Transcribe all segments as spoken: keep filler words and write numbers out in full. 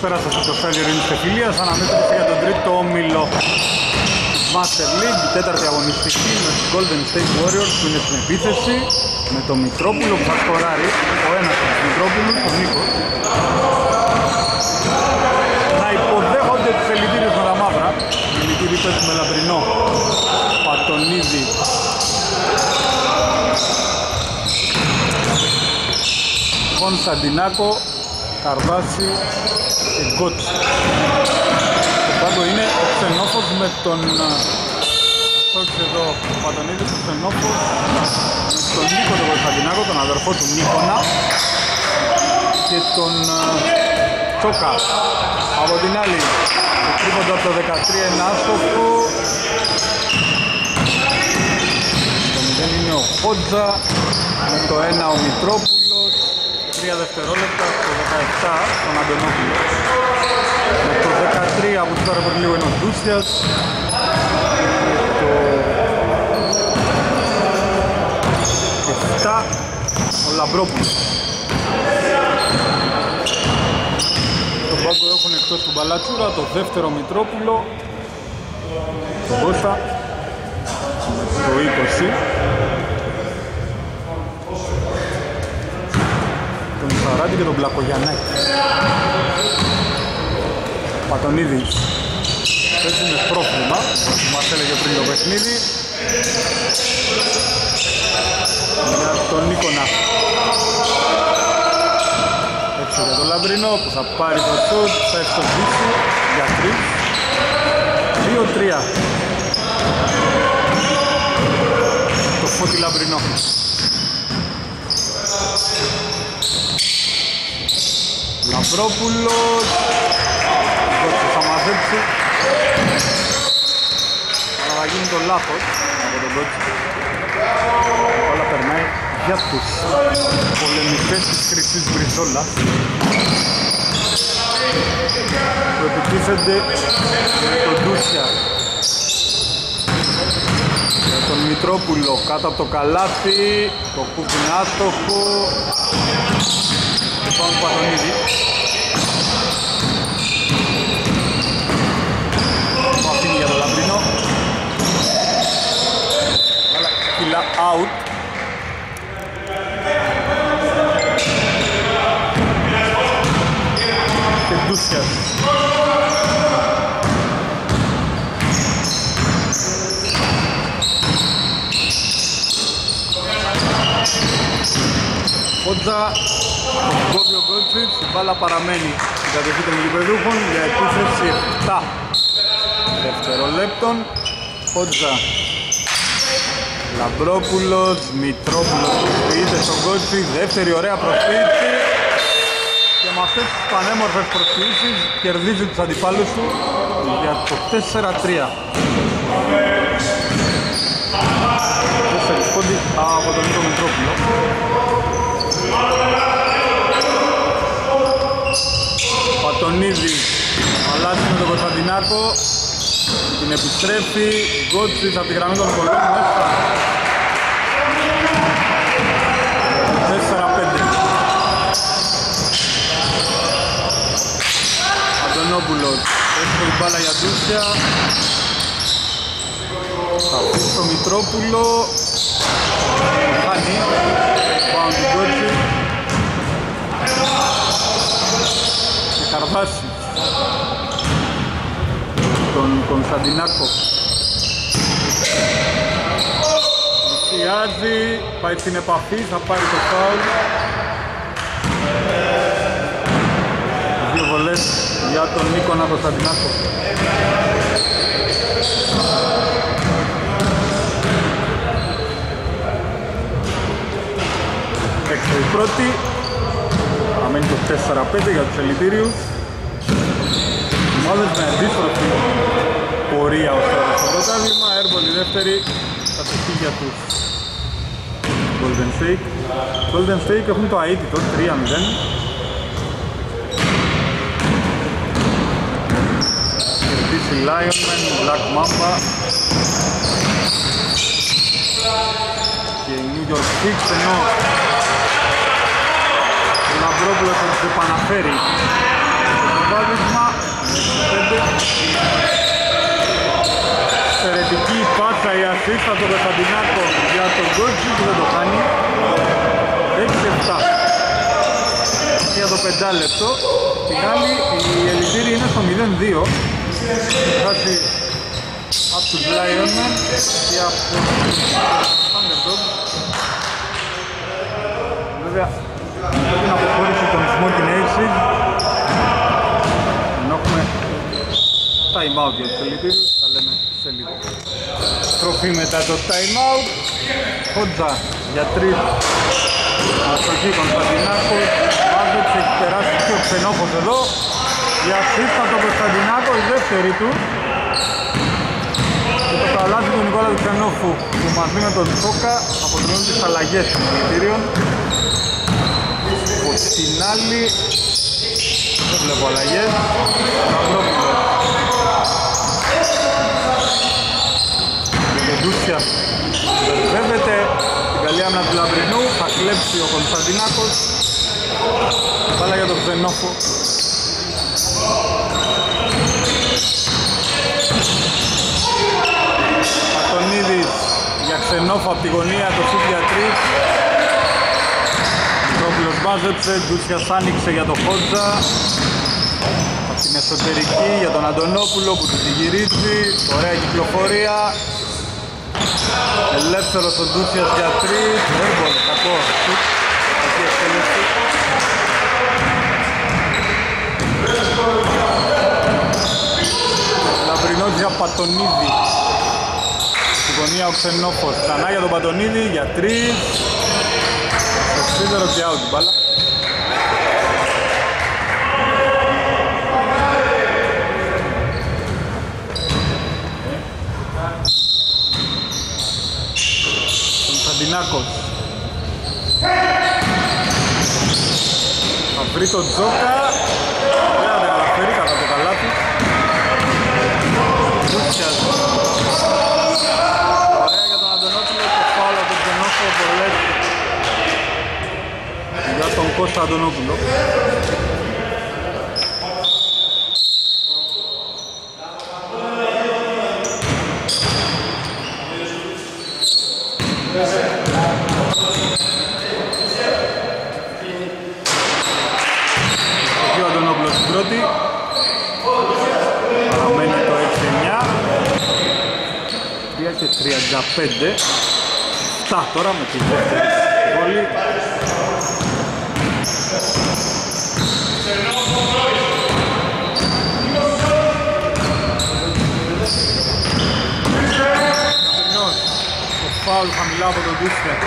πέρασε στο στάδιο ειρήνης και φιλίας, αναμέτρηση για τον τρίτο όμιλο Master League, η τέταρτη αγωνιστική με τους Golden State Warriors που είναι στην επίθεση, με τον Μητρόπουλο που θα σκοράρει, ο ένας από τους Μητρόπουλους, ο Νίκος. Να υποδέχονται τους ελιτήριους με τα μαύρα, οι ελιτήριοι παίζουν με λαμπρινό, Πατονίδη. Κωνσταντινάκο, Καρδάση και Γκότσι. Το πάγκο είναι ο Ξενόφος με τον... Αυτό έχεις εδώ ο Πατονίδης, ο Ξενόφος με τον Νίκο τον Κωνσταντινάκο, τον αδερφό του Νίκονα και τον Τσόκα. Από την άλλη, το τρίποντο από το δεκατρία είναι άστοχο. Το μηδέν είναι ο Χότζα, με το ένα ο Μητρόπουλος, τρία δευτερόλεπτα, το δεκαεπτά τον Αντωνόπουλο. Με το δεκατρία που τώρα πριν λίγο είναι ο Ντούσιας. Το επτά ο Λαμπρόπουλος. Τον πάγκο έχουν εκτός του Μπαλατσούρα, το δεύτερο Μητρόπουλο, τον Κώστα, το είκοσι. Τον Σαράτη και τον Πλακογιαννάκη. Πατονίδης παίζει με πρόβλημα, όπως μας έλεγε πριν το παιχνίδι. Για τον Νίκονα. Έτσι για τον Λαμπρινό που θα πάρει το σουτ, θα εξοδίσει για τρεις. δύο τρία. Το Φώτη Λαμπρινό. Λαμπρόπουλος. Δώσε θα μαζέψει. Αλλά θα γίνει το λάθος από τον Κότσι. Όλα περνάει για τους πολεμιστές της Χρυσής Μπριζόλας που επιτίθενται με τον Ντούσια. Για τον Μητρόπουλο κάτω από το καλάθι, το κουκ είναι άστοχο. Πάμε του Πατονίδη. Το αφήνει για το Λαμπρινό. Αλλά κιλά out. Και Ντούσιας. Χότζα, τον κόβει ο Γκότσιτς, η μπάλα παραμένει στην κατοχή των γηπεδούχων για επίθεση επτά δευτερολέπτων. Χότζα, Λαμπρόπουλος, Μητρόπουλος προσποιείται στον Γκότσιτς, δεύτερη ωραία προσποιήση και με αυτές τις πανέμορφες προσποιήσεις κερδίζει τους αντιπάλους του για το τέσσερα τρία. Τέσσερις πόντι από τον Νίκο Μητρόπουλο. Πατονίδη αλλάζει με τον Κωνσταντινάκο, την επιστρέφει, Γκότσις από τη γραμμή των κολλών μέσα. τέσσερα πέντε. Αντωνόπουλος έχει την μπάλα για Ντούσια. Θα αφήσει το Μητρόπουλο, χάνει, πάνω του Γκότσι. Και Καρδάση τον Κωνσταντινάκο. Πλησιάζει, πάει στην επαφή, θα πάρει το φάουλ. Δύο βολές για τον Νίκονα Κωνσταντινάκο. Έξω η πρώτη. Αμένει το τέσσερα πέντε για τους ελιτήριους. Ομάδες με αντίστροφη πορεία ως τώρα στο πρωτάθλημα. Airball η δεύτερη κατοχή για τους Golden State. Golden State έχουν το αίτητο τρία μηδέν. Κερδίσει Lionman, Black Mamba και η New York Knicks, ενώ ο Λαμπρόπουλος θα τους επαναφέρει προβάδισμα. Εξαιρετική πάσα η ασίστα του Κωνσταντινάκο για τον Γκότζι που δεν το κάνει. έξι επτά για το πεντάλεπτο. Την άλλη η Ελιτήρη είναι στο μηδέν δύο. Χάσει από τους Lionmen και από τους Thunderdog. Βέβαια πρέπει να αποχώρησε τον Smoking Aces. Ενώ έχουμε time out για τους Ελιτήριους, θα λέμε σε λίγο. Τροφή μετά το time out. Χότζα για τρεις. Αστοχή Κωνσταντινάκος. Μάζεψε, έχει περάσει και ο Ξενόφος εδώ. Η ασίστα τον Κωνσταντινάκο, η δεύτερη του. Και το καλάθι του Νικόλα του Ξενόφου που μαζί με τον Τσόκα αποτελούν τις αλλαγές των Ελιτήριων. Από την άλλη δεν βλέπω αλλαγές. Μαυρόπουλος. Και ο Ντούσιας βεβαίβεται την καλή άμυνα του Λαμπρινού. Θα κλέψει ο Κωνσταντινάκος. Πάλα για τον Ξενόφο. Πατονίδης για Ξενόφο από τη γωνία, το σούτ για τρεις. Μικρόπουλος μάζεψε, Ντούσιας άνοιξε για τον Χότζα. Από την εσωτερική για τον Αντωνόπουλο που του τη γυρίζει. Ωραία κυκλοφορία. Ελεύθερος ο Ντούσιας για τρεις. Έρμπολ, κακό σούτ. Κακή εκτέλεση. Λαμπρινός για Πατονίδη. Στη γωνία ο Ξενόφος. Ξανά για τον Πατονίδη για τρεις. Το σίδερο και out μπάλα. Κωνσταντινάκος. Θα βρει τον Τζόκα. Δεν θα καταφέρει κατά το καλάθι. Ντούσιας. Ωραία για τον Αντωνόπουλο. Το φάουλ από τον Ξενόφο. Πολλές για τον Κώστα Αντωνόπουλο. Ο Αντωνόπουλος στην πρώτη. Παραμένει το έξι εννιά. τρία και τριάντα πέντε. Φτά τώρα με τη δεύτερη βόλη. Το φάουλ χαμηλά από τον Ντούσια.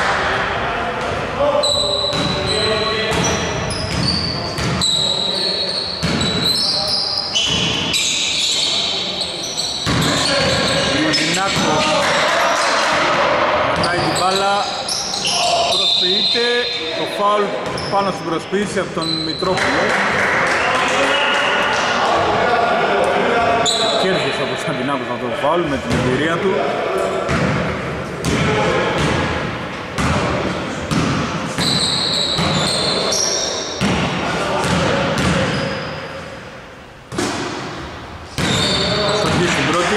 Μοντινάκος πατάει την μπάλα, προσποιείται το φάουλ πάνω στην προσποίηση από τον Μητρόπουλο. Κέρδισε ο Κωνσταντινάκος αυτό το φάουλ με την εμπειρία του. Αστοχή στην πρώτη.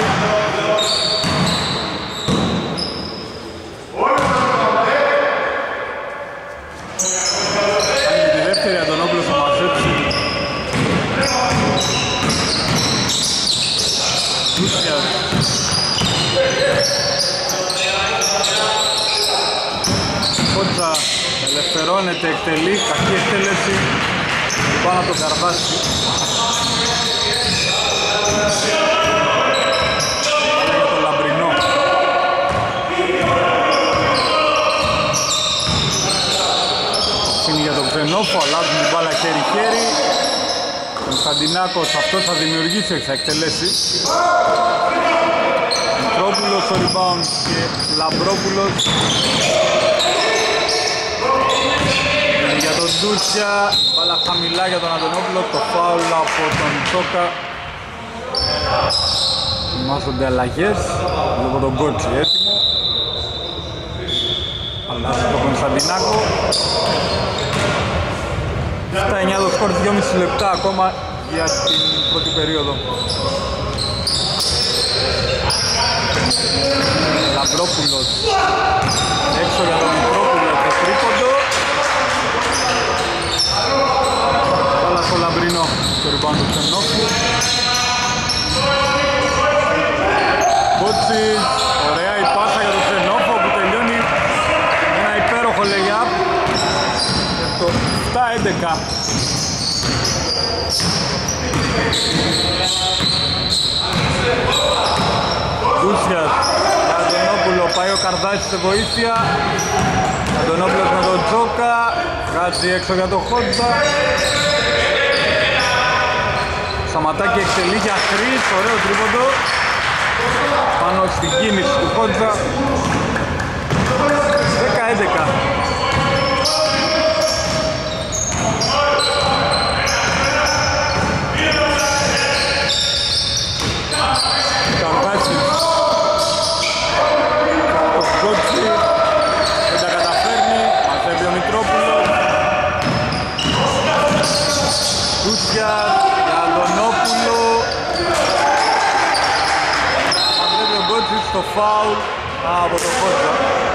Κάνει τη δεύτερη, Αντωνόπουλος θα μαζέψει. Ντούσιας. Κότσα ελευθερώνεται, εκτελεί, κακή εκτέλεση πάνω από το Καρβάση. Για το Λαμπρινό. Είναι για τον Ξενόφο, αλλάζουν την μπάλα χέρι-χέρι. Κωνσταντινάκος, αυτός θα δημιουργήσει, θα εκτελέσει. Μητρόπουλος στο rebound και Λαμπρόπουλος. Για τον Ντούσια, μπάλα χαμηλά για τον Αντωνόπουλο, το φάουλ από τον Τσόκα. Ετοιμάζονται αλλαγές, βλέπω τον Κότσι έτοιμο. Αλλάζει τον Κωνσταντινάκο. Στα εννιά το σκορ, δυόμισι λεπτά ακόμα για την πρώτη περίοδο. Λαμπρόπουλος έξω για τον Μητρόπουλο, το τρίποντο. Καλά στο Λαμπρινό, το rebound του Ξενόφου. Κότσις, ωραία η πάσα για τον Ξενόφο που τελειώνει ένα υπέροχο lay-up για το επτά έντεκα. Ντούσιας, Αντωνόπουλο, πάει ο Καρδάσης σε βοήθεια. Αντωνόπουλος με τον Τζόκα, κάτσει έξω για τον Χόντζα. Σαματάκι εκτελεί για τρεις, ωραίο τρίποντο πάνω στην κίνηση του Χόντζα. δέκα έντεκα. Καρδάσης, το Κότσι, δεν τα καταφέρνει, μαζεύει ο Μητρόπουλος. Ντούσιας, για Αντωνόπουλο. Μαζεύει ο Κότσις στο φάουλ από τον Χόντζα.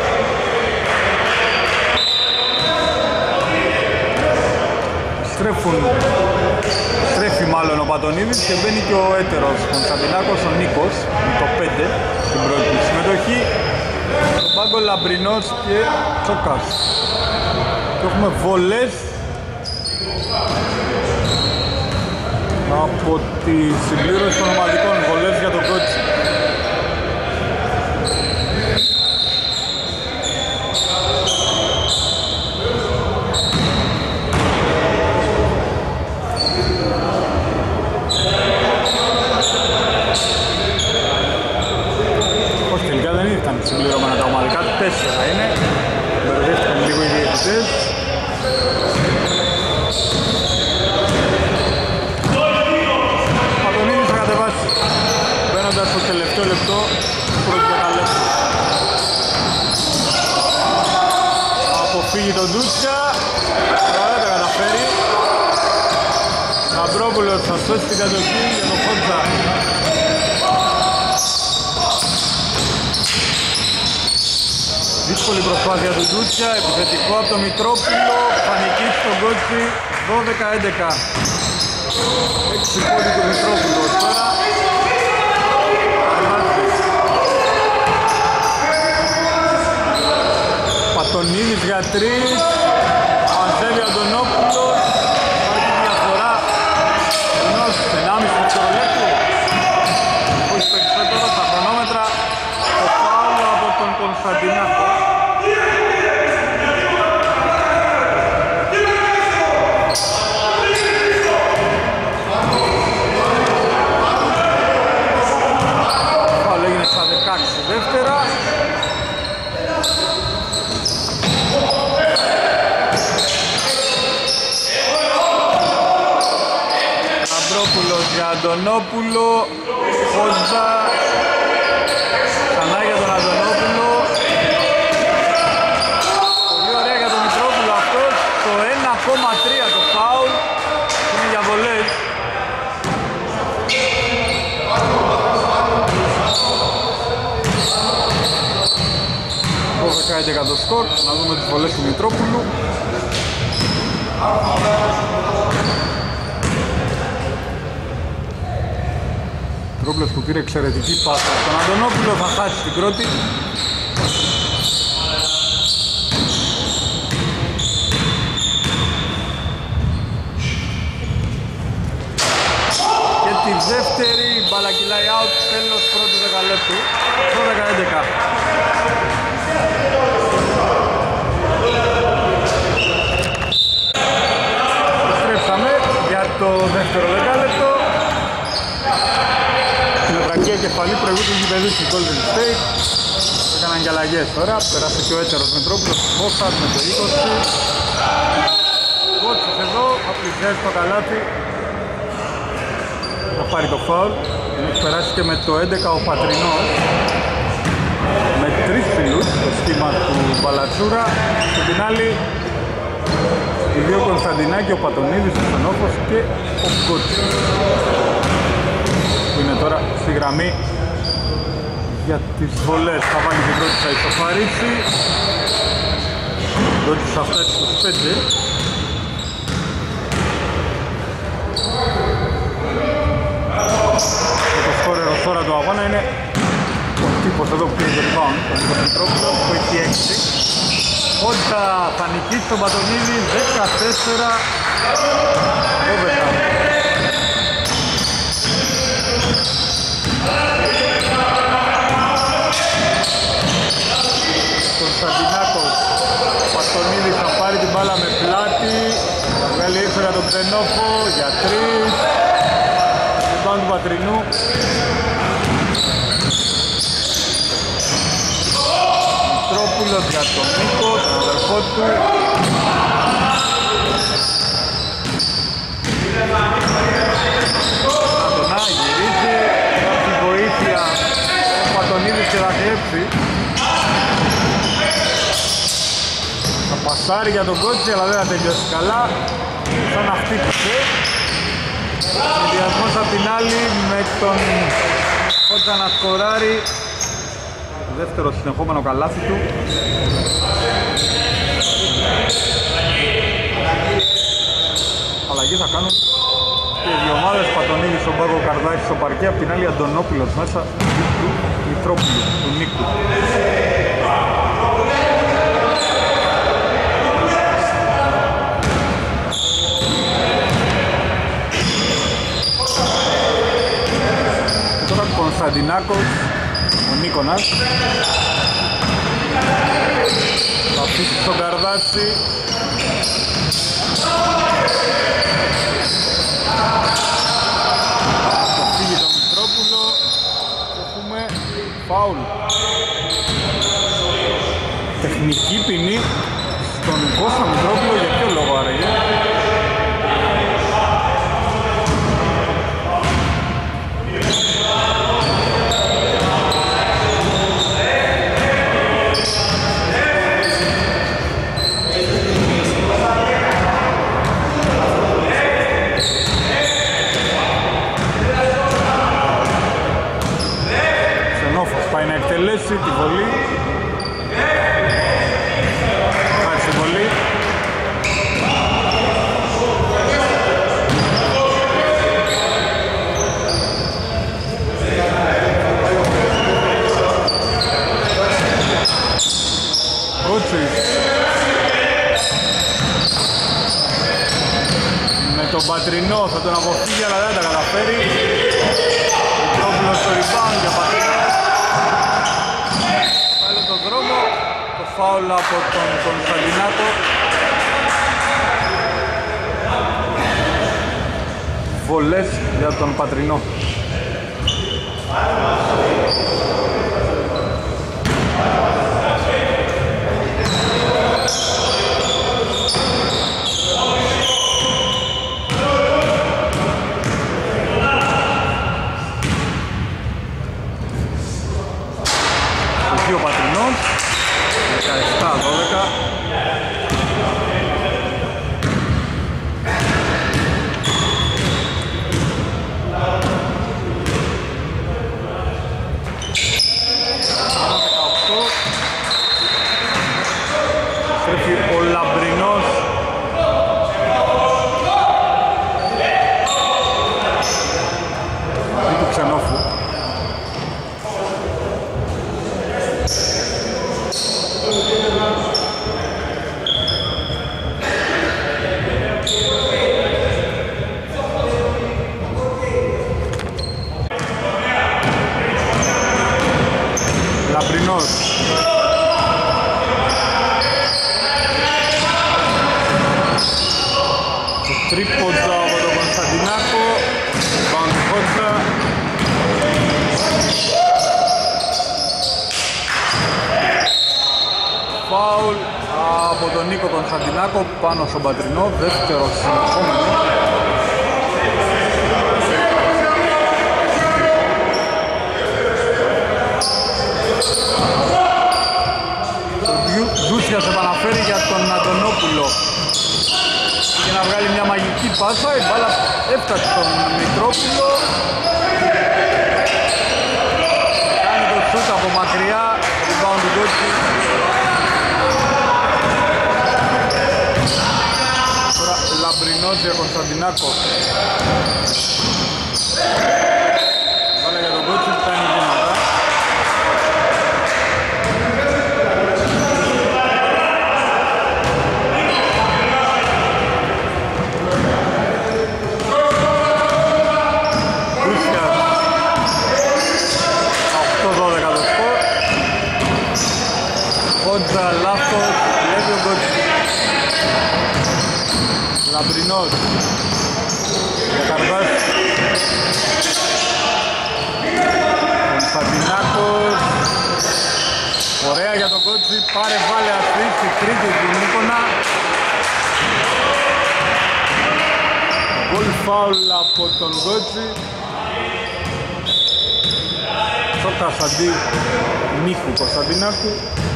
Στρέφουν, στρέφει μάλλον ο Πατονίδης και μπαίνει και ο έτερος Κωνσταντινάκος, ο Νίκος, με το πέντε στην πρώτη συμμετοχή. Στον πάγκο Λαμπρινός και Τσόκας. Και έχουμε βολές από τη συμπλήρωση των ομαδικών, βολές για τον Κότσι. Όχι, τελικά δεν ήρθαν συμπληρώμενα τα ομαδικά, τέσσερα είναι. Μπερδεύτηκαν λίγο οι διαιτητές. Πατονίδης θα κατεβάσει, μπαίνοντας στο τελευταίο λεπτό του πρώτου δεκαλέπτου. Αποφύγει τον Ντούτσια, ωραία τα καταφέρει. Λαμπρόπουλος θα σώσει την κατοχή για τον Χόντζα. Δύσκολη προσπάθεια του Ντούτσια, επιθετικό από τον Μητρόπουλο, πανική στον Κότσι, δώδεκα έντεκα. έξι πόντι του Μητρόπουλου τώρα. Πατονίδης για τρεις, μαζεύει ο Αντωνόπουλος, υπάρχει διαφορά ενός ενάμιση δευτερολέπτου. Όχι περισσότερο στα χρονόμετρα, το φάουλ από τον Κωνσταντινάκο. Φάουλ έγινε στα δεκαέξι δεύτερα. Λαμπρόπουλος για Αντωνόπουλο, Χόντζα, ξανά για τον Αντωνόπουλο. Πολύ ωραία για τον Μητρόπουλο αυτός, το ένα κόμμα τρία το φάουλ, είναι για βολές. δώδεκα έντεκα το σκορ, να δούμε τις βολές του Μητρόπουλου. Μητρόπουλος που πήρε εξαιρετική πάσα στον Αντωνόπουλο, θα χάσει την πρώτη. Και τη δεύτερη, μπάλα κυλάει out, τέλος πρώτου δεκαλέπτου, δώδεκα έντεκα. Επιστρέψαμε για το δεύτερο δεκάλεπτο. Στην μετρακή κεφαλή προηγούνται οι γηπεδούς του Golden State. Έκαναν και αλλαγές τώρα, περάσε και ο έτερος Μητρόπουλος, Μπόστας με το είκοσι. Κότσις εδώ, θα πλησιάζει το καλάθι. Θα πάρει το φάουλ. Έχει περάσει και με το έντεκα ο Πατρινός. Με τρεις φίλους, το σχήμα του Μπαλατσούρα. Και την άλλη Οι δύο Κωνσταντινάκη, ο Πατονίδης, ο Στενόφος και ο Γκότσης, που είναι τώρα στη γραμμή για τις βολές. Θα βάλει την πρώτη, θα ισοφαρίσει. Ο Γκότσης θα φτάσει στους πέντε. Και το σκόρερος τώρα του αγώνα είναι ο τύπος εδώ που πήρε το rebound, τον Μητρόπουλο, που έχει έξι. Όντα θα νικήσει τον Πατονίδη δεκατέσσερα δώδεκα. Κωνσταντινάκος, Πατονίδης θα πάρει την μπάλα με πλάτη, θα βγάλει έξω για τον Ξενόφο, για τρεις. Πάνω του Πατρινού. Μητρόπουλος για τον Νίκο, τον αδερφό του. Αντωνά γυρίζει, έχει βοήθεια ο Πατονίδης και θα κλέψει. Θα πασάρει για τον Κότσι, αλλά δεν θα τελειώσει καλά. Σαν να χτύπησε. Συνδυασμός απ' την άλλη με τον Κότσα να σκοράρει. Δεύτερο συνεχόμενο καλάθι του. Αλλαγή θα κάνουν και οι δύο ομάδες. Πατονίδης στον πάγκο, Καρδάκης στο παρκέ. Απ' την άλλη Αντωνόπουλος μέσα του Μητρόπουλου, του Νίκου. Κωνσταντινάκος, ο Νίκονας θα αφήσει στον Καρδάση. Θα φύγει τον Μητρόπουλο και έχουμε φάουλ. Τεχνική ποινή στον Κώστα Μητρόπουλο. Για ποιο λόγο άραγε? Εκτελέσει τη βολή. Πάει στη βολή. Κότσης με τον Πατρινό θα τον αποφύγει, αλλά δεν τα καταφέρει. Μητρόπουλος στο rebound για Πατρινό. Φάουλ από τον Κωνσταντινάκο. Βολές για τον Πατρινό. Εκεί ο Πατρινός. δεκαεπτά δώδεκα. δεκαοκτώ. Στρέφει ο Λαμπρινός. Ή του Ξενόφου. Λαμπρινός. Το τρίποντα από τον Κωνσταντινάκο. Πάνω του Κότσα. Φάουλ από τον Νίκο Κωνσταντινάκο πάνω στον Πατρινό. Δεύτερο συνεχόμενο. Ντούσιας επαναφέρει για τον Αντωνόπουλο. πάσα, η μπάλα έφτασε στον Μητρόπουλο. Κάνει το σούτ από μακριά, rebound του Γκότσι. Τώρα Λαμπρινός για Κωνσταντινάκο. Μπάλα για τον Γκότσι που κάνει βήματα. Χόντζα, λάθος, βλέπει ο Γκότσι. Λαμπρινός για Καρδάς. Κωνσταντινάκος. Ωραία για τον Γκότσι, πάρε βάλε αυτή στη τρίτη του Νίκονα. Γκολ φάουλ από τον Γκότσι. Σόκας αντί Νίκου Κωνσταντινάκου.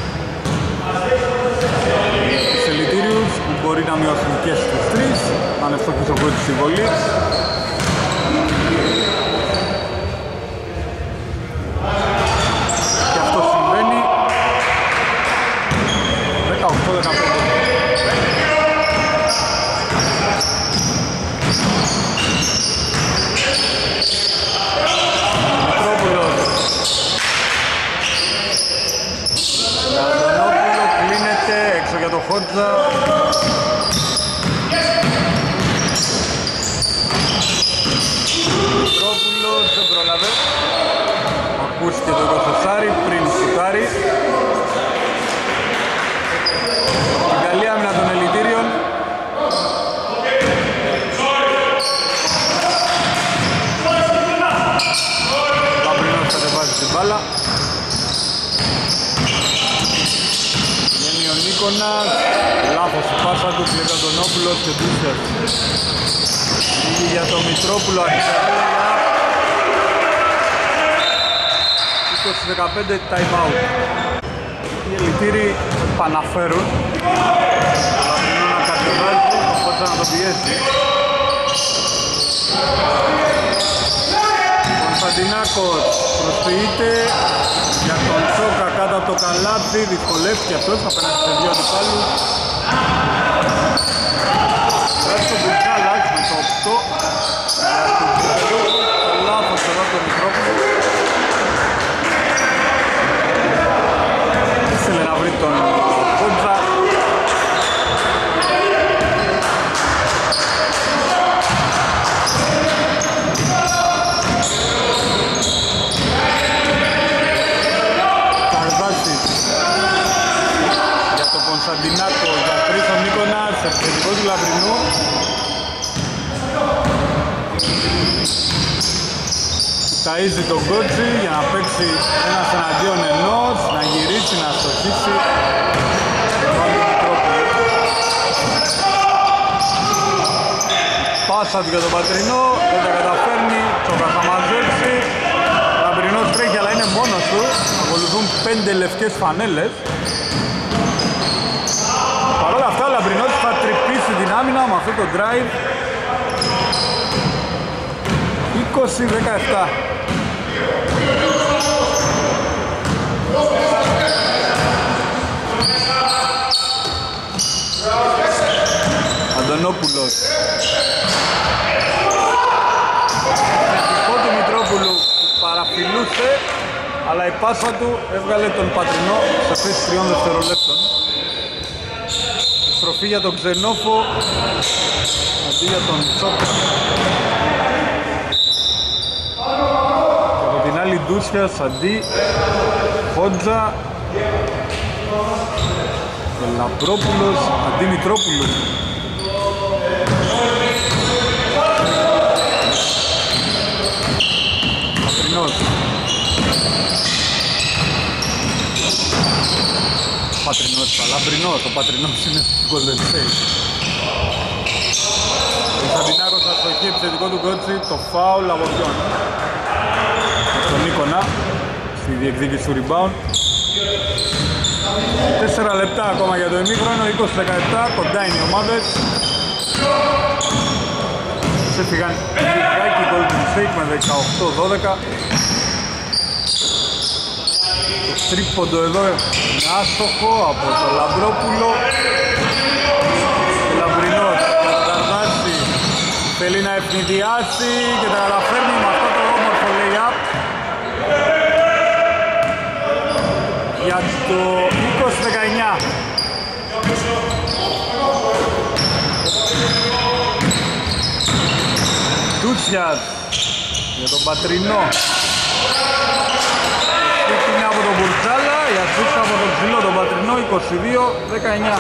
Τους ελιτήριους που μπορεί να μειώσουν και στους τρεις, αν ευστοχίσει ο Γκότσις στη βολή. Και αυτό συμβαίνει. δεκαοκτώ δεκαπέντε. Για το Χόντζα. Μητρόπουλος δεν πρόλαβε. Ακούστηκε το εικοσάρι πριν σουτάρει. Την καλή άμυνα των ελιτήριων. Λαμπρινός κατεβάζει την μπάλα. Νίκονας, λάθος η πάσα του, Πλεκαντονόπουλος και Ντούστερ. Λίγη για τον Μητρόπουλο, αριστερά. είκοσι δεκαπέντε time out. Οι ελιτήριοι επαναφέρουν. Λαμπρινό να κατεβάζει, οπότε να το πιέσει. Κωνσταντινάκος προσποιείται για τον Σόκα κάτω από το καλάθι, δυσκολεύτηκε αυτός απέναντι σε δύο αντιπάλους. Βάζει τον Μπουρκάλας με το οκτώ για τον Μπουρκάλου, το λάθος εδώ από τον Μητρόπουλο. Ήθελε να βρει τον Χόντζα. Κωνσταντινάκο για τρεις ο Νίκονας, επιθετικό του Λαμπρινού. Ταΐζει τον Γκότσι για να παίξει ένας εναντίον ενός, να γυρίσει, να στοχίσει. Πάσα του για τον Πατρινό, δεν τα καταφέρνει, Τσόκα θα μαζέψει. Λαμπρινός τρέχει αλλά είναι μόνος του, ακολουθούν πέντε λευκές φανέλες. Παρ' όλα αυτά ο Λαμπρινός θα τρυπήσει την άμυνα με αυτό το drive. είκοσι δεκαεπτά. Αντωνόπουλος. Δικό του Μητρόπουλου που παραφιλούσε, αλλά η πάσα του έβγαλε τον Πατρινό σε θέση τριών δευτερολέπτων. Στροφή για τον Ξενόφο αντί για τον Τσόκα. Και από την άλλη Ντούσιας αντί Χόντζα. Και Λαμπρόπουλος αντί Μητρόπουλου. Πατρινός. Πατρινός, Λαμπρινός, ο Πατρινός είναι στους Golden State. Ο Κωνσταντινάκος θα στοχεί επιθετικό του Γκότσι, το φάουλ από ποιον? Τον Νίκονα, στη διεκδίκηση του rebound. Τέσσερα λεπτά ακόμα για το ημίχρονο, είκοσι δεκαεπτά, κοντά είναι οι ομάδες. έφυγαν λιγάκι οι Golden State με δεκαοκτώ δώδεκα. Το τρίποντο εδώ είναι άστοχο από το Λαμπρόπουλο. Ο Λαμπρινός καταρτάζει, θέλει να ευνηδιάσει και τα καταφέρνει με αυτό το όμορφο lay-up για το είκοσι δεκαεννιά. Τούτσιας για τον Πατρινό. Είναι από τον Μπουρτζάλα, η ασίστα από τον ψηλό τον Πατρινό, είκοσι δύο δεκαεννιά.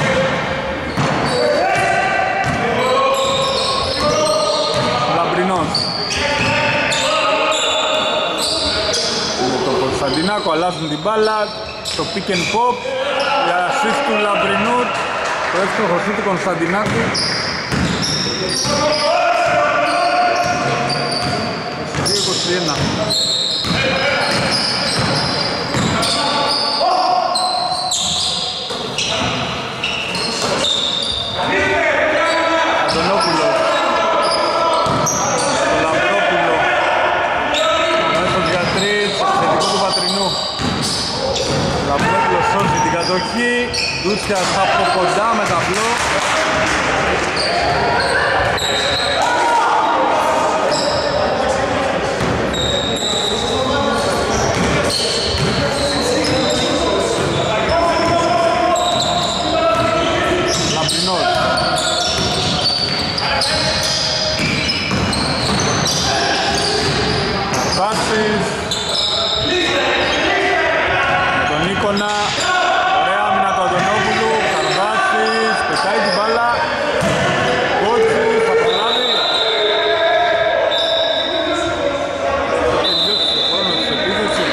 Λαμπρινός. Με τον Κωνσταντινάκο αλλάζουν την μπάλα, το pick and pop, η ασίστ του Λαμπρινού, το εύστοχο σου του Κωνσταντινάκου. είκοσι δύο είκοσι ένα. Αντωνόπουλος, το Λαμπρόπουλο, μέσος για τρεις, επιθετικό του Πατρινού. Λαμπρόπουλος σώζει την κατοχή, Ντούτσιας από κοντά με ταμπλό. Τον Νίκονα, ωραία άμυνα του Αντωνόπουλου, Καρδάσης, πετάει την μπάλα, Κότσης, θα προλάβει. Τελειώσει ο χρόνος της επίθεσης.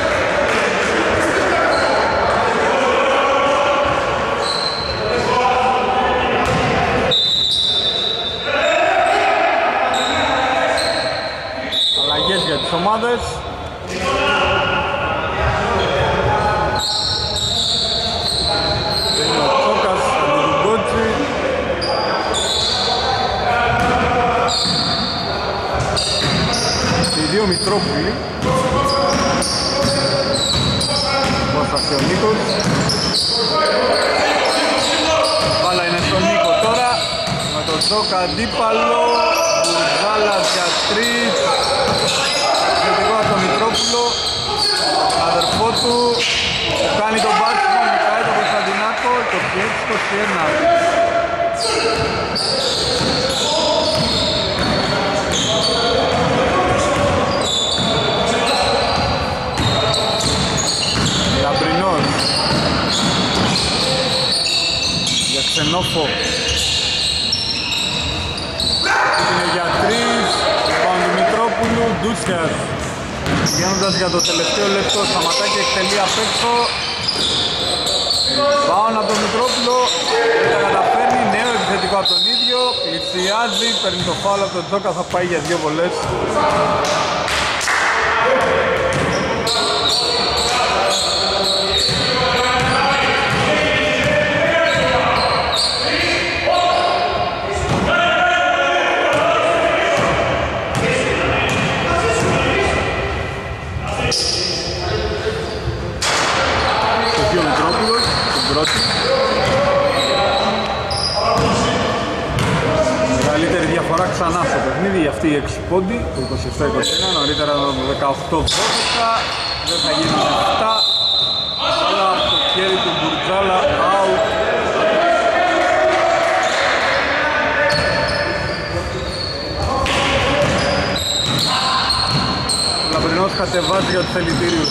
Αλλαγές για τις ομάδες. Οι δύο Μητρόπουλοι. Κώστας και ο Νίκος. Μπάλα είναι στον Νίκο τώρα. Με τον Τζόκα αντίπαλο. Μπουρζάλας για τρεις. Θετικό από τον Μητρόπουλο. Τον αδερφό του. Που κάνει τον μπάτσιμο. Μικαεί τον Κωνσταντινάκο. είκοσι έξι είκοσι ένα. Λαμπρινός για Ξενόφο, είναι για τρεις, πάνω του Μητρόπουλου, Ντούτσιας βγαίνοντας για το τελευταίο λεπτό, σταματάει και εκτελεί απ' έξω. Πάνω από τον Μητρόπουλο, δεν τα καταφέρνει, νέο επιθετικό από τον ίδιο, πλησιάζει, παίρνει το φάουλ από τον Τζόκα, θα πάει για δύο βολές. Μεγαλύτερη διαφορά ξανά στο παιχνίδι για αυτή η έξι πόντι, το είκοσι επτά είκοσι ένα, νωρίτερα το δεκαοκτώ δώδεκα, δεν θα γίνει επτά, αλλά από το χέρι του Μπουρτζάλα, out. Ο Λαμπρινός κατεβάζει για τους θελητήριους.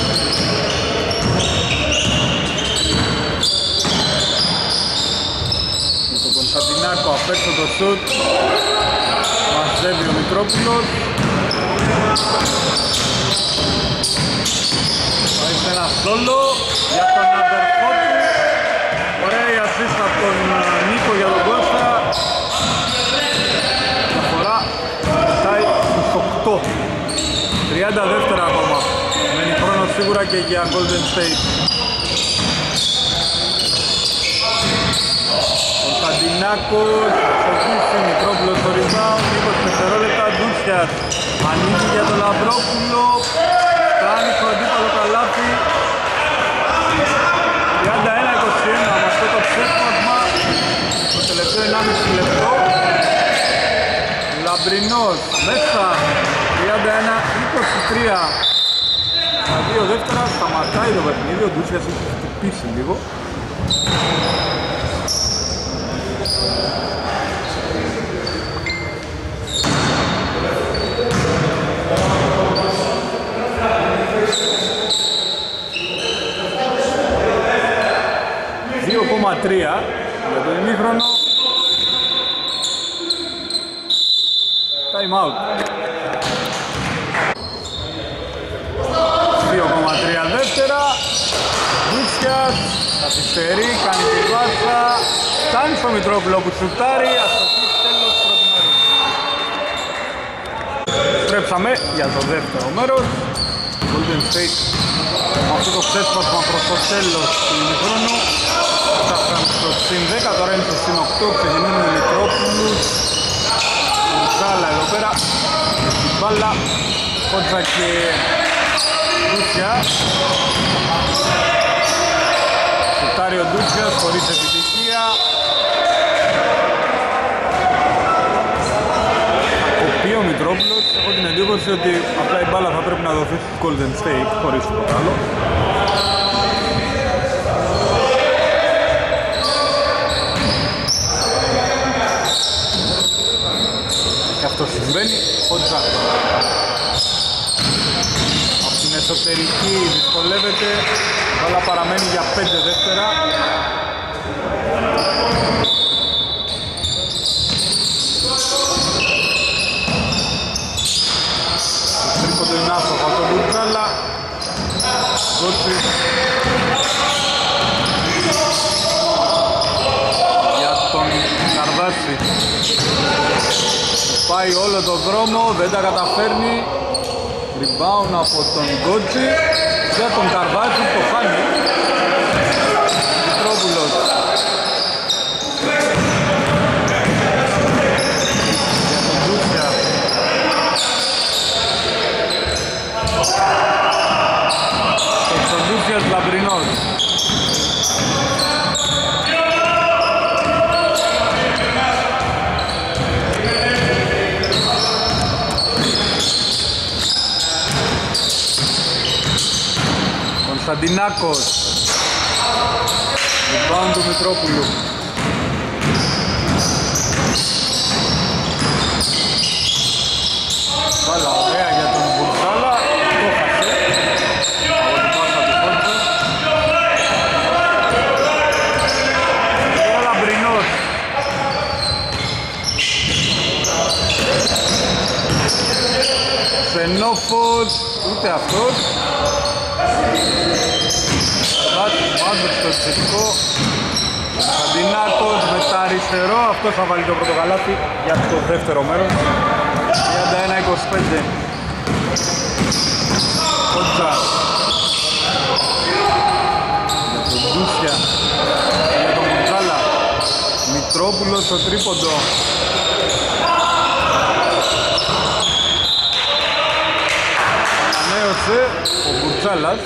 Κωνσταντινάκο απ' έξω το σουτ, μαζεύει ο Μητρόπουλος. Πάει σε ένα σόλο για τον αδερφό του. Ωραία η ασίστα από τον Νίκο για τον Κώστα. Διαφορά φτάει στους οκτώ. τριάντα δεύτερα ακόμα. Μένει χρόνο σίγουρα και για Golden State. Κωνσταντινάκος, θα σωθήσει, Μητρόπουλος στο rebound, είκοσι δευτερόλεπτα. Ντούσιας ανοίγει για τον Λαμπρόπουλο, κάνει το αντίπαλο καλάθι. τριάντα ένα είκοσι ένα με αυτό το ξέσπασμα το τελευταίο ενάμιση λεπτό. Λαμπρινός μέσα, τριάντα ένα είκοσι τρία στα δύο δεύτερα, σταματάει το παιχνίδι, ο Ντούσιας έχει χτυπήσει λίγο. δύο κόμμα τρία για το ημίχρονο. Time out. δύο κόμμα τρία δεύτερα. Ντούσιας καθυστερεί, κάνει τη βάσα, φτάνει στο Μητρόπουλο που σουτάρει, αστοχή, τέλος πρώτου μέρους. Στρέψαμε για το δεύτερο μέρος. Golden State με αυτό το ξέσπασμα προς το τέλος του ημιχρόνου φτάσαν στο συν δέκα, τώρα είναι στο συν οκτώ, ξεκινούν οι Μητρόπουλους. Μπουρτζάλα εδώ πέρα, την μπάλα, Κότσα και Ντούσια. Σουτάρει ο Ντούσιας χωρίς επιτυχία. Κοπεί ο Μητρόπουλος, έχω την εντύπωση ότι απλά η μπάλα θα πρέπει να δοθεί στο Golden State χωρίς τίποτα άλλο. Και αυτό συμβαίνει, Κότσα από την εσωτερική δυσκολεύεται, αλλά παραμένει για πέντε δεύτερα. Το τρίποντο είναι άστοχο από τον Μπουρτζάλα. Κότσις για τον Καρδάση. Πάει όλο τον δρόμο, δεν τα καταφέρνει. Rebound από τον Γκότζι για τον Καρβάζη, το χάνει. Μητρόπουλος για τον Ντούσια. Και στον Ντούσια Λαμπρινός. Κωνσταντινάκος, rebound του Μητρόπουλου. Βάλα ωραία για τον Μπουρτζάλα, το χάσε από την πάσα του Κόντζα. Ο Λαμπρινός. Ξενόφος, ούτε αυτός. Μάζος στο εξαιρετικό. Κωνσταντινάκος με τα αριστερό, αυτός θα βάλει το πρώτο καλάθι για το δεύτερο μέρος. τριάντα ένα είκοσι πέντε. Κότσα για τον Ντούσια, για τον Μπουρτζάλα. Μητρόπουλος στο τρίποντο. Ανανέωσε ο Μπουρτζάλας.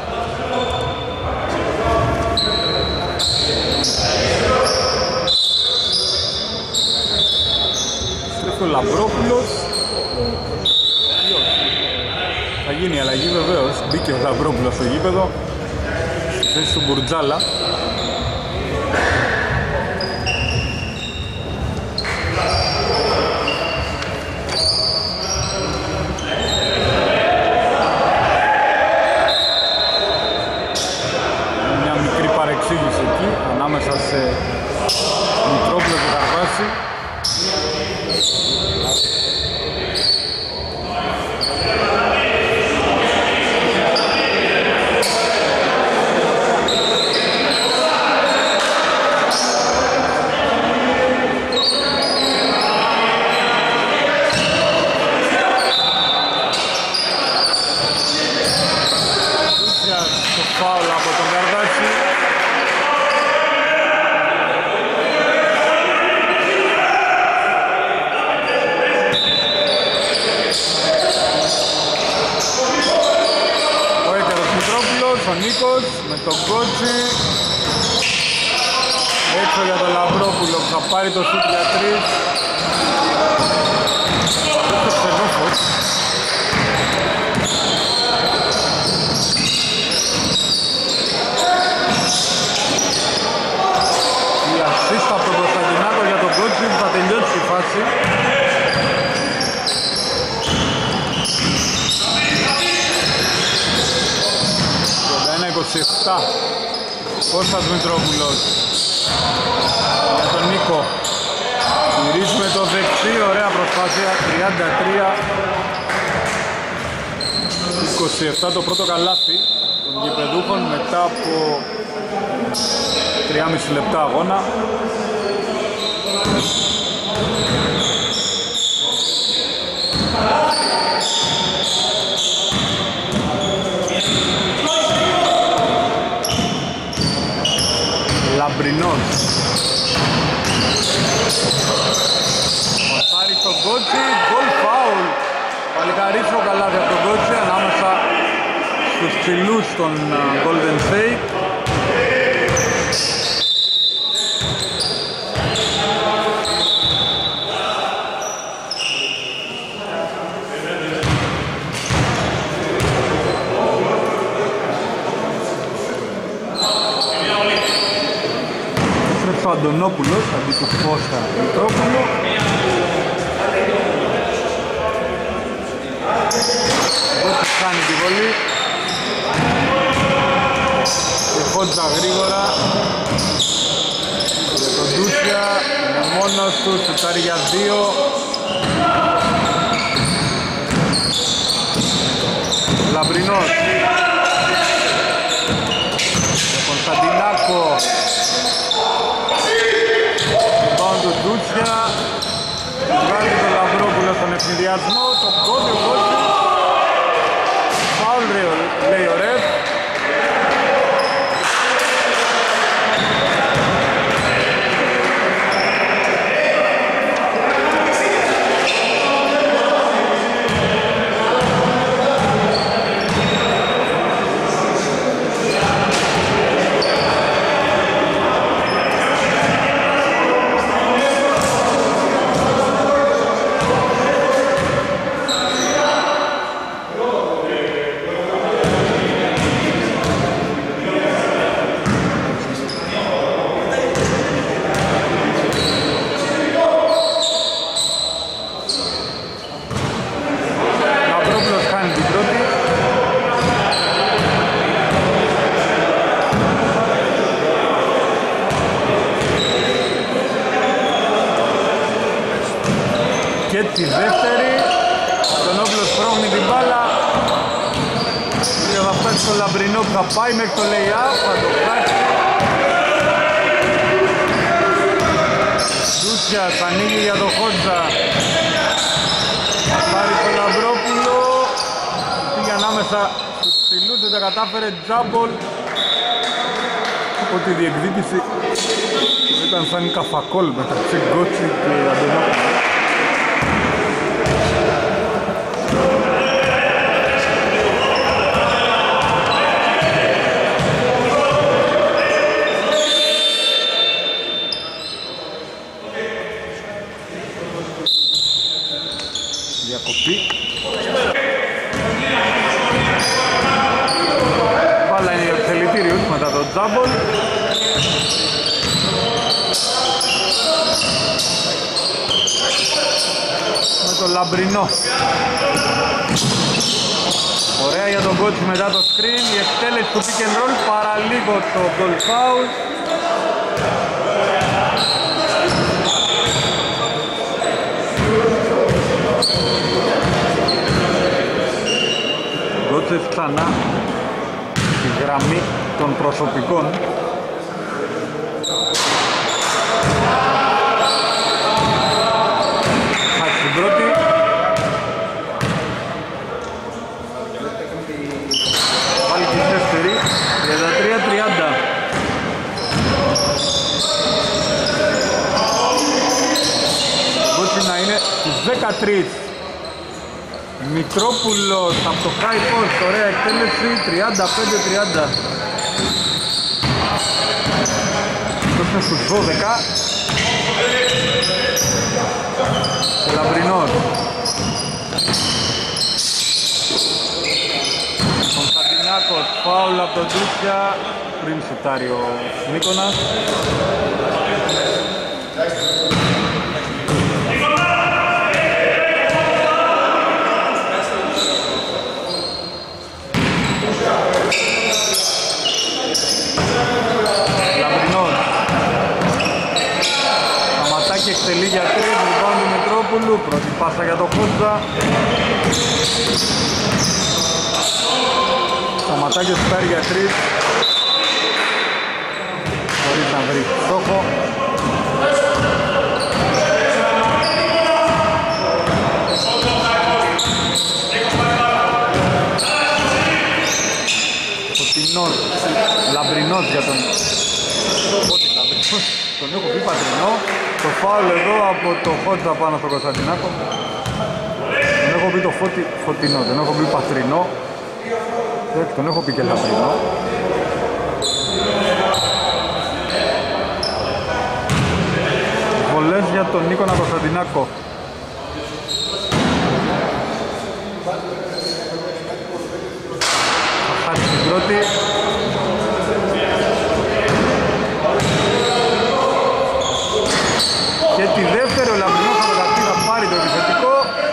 Στρέφει ο Λαμπρόπουλος. Θα γίνει η αλλαγή βεβαίως. Μπήκε ο Λαμπρόπουλος στο γήπεδο στη θέση του Μπουρτζάλα. Μια μικρή παρεξήγηση εκεί ανάμεσα σε Μητρόπουλο και Καρβάση. Νίκος με τον Κότσι. Έξω για τον Λαμπρόπουλο που θα πάρει το σουτ για τρεις. Αυτό το Ξενόφος. Η ασίστα από τον Κωνσταντινάκο για τον Κότσι που θα τελειώσει τη φάση. είκοσι επτά Κώστας Μητρόπουλος για τον Νίκο. Γυρίζει με το δεξί, ωραία προσπάθεια, τριάντα τρία είκοσι επτά το πρώτο καλάθι των γηπεδούχων μετά από τριάμισι λεπτά αγώνα. Λαμπρινός θα πάρει τον Κότσι, γκολ φάουλ. Παλικαρίσιο καλάθι από τον Κότσι ανάμεσα στους ψηλούς των Golden State. Ο Αντωνόπουλος αντί του Κώστα Μητρόπουλο. Κώστας κάνει τη βολή. Και Χόντζα γρήγορα. Και τον Ντούσια είναι μόνος του, σουτάρει για δύο. Λαμπρινός. Και Κωνσταντινάκο. Του Ντούτσια, βγάζει τον Λαμπρόπουλο στον ευνηδιασμό, το κόβει ο Κότσις, φάουλ λέει ο ρεφ. Και τη δεύτερη, τον Όπλος πρόχνει την μπάλα και θα φτάσει στο Λαμπρινό που θα πάει μέχρι το lay-up, θα το χάσει. Ντούσιας ανοίγει για τον Χόντζα, θα πάρει τον Λαμπρόπουλο, πήγε ανάμεσα στους ψηλούς, δεν τα κατάφερε, τζάμπολ. Οπότε η διεκδίκηση ήταν σαν καφακόλ μεταξύ Γκότσι και Αντωνόπουλου. Διακοπή. Μπάλα είναι για εξελιτήριους μετά το τζάμπολ. Με το Λαμπρινό. Ωραία για τον Κότσι μετά το screen. Η εκτέλεση του pick and roll, παραλίγο το goal foul. Κότσες ξανά στη γραμμή των προσωπικών. Χάσει την πρώτη. Πάλι τη δεύτερη. τριάντα τρία τριάντα. Κότσι να είναι στις δεκατρείς. Μητρόπουλος από το high post, ωραία εκτέλεση, τριάντα πέντε τριάντα. Αυτός είναι στους δώδεκα. Λαμπρινός. Κωνσταντινάκος, φάουλ από τον Τούτσια πριν σουτάρει ο Νίκονας. Λαμπρινός. Σταματάκι εκτελεί για τρεις, λοιπόν του Μητρόπουλου, πρώτη πάσα για τον Χότζα. Σταματάκι σουτάρει για τρεις, χωρίς να βρει στόχο. Φωτεινός, Λαμπρινός για τον... Πότε Λαμπρινός, τον έχω πει Πατρινό. Το φάουλ εδώ από το Χότζα πάνω στο Κωνσταντινάκο. Τον έχω πει το φωτι... Φωτεινό, τον έχω πει Πατρινό. Τον έχω πει και Λαμπρινό. Βολές για τον Νίκονα Κωνσταντινάκο. Θα χάσει την πρώτη. Και τη δεύτερη ο Λαμπρινός θα μεταξύ θα πάρει το επιθετικό.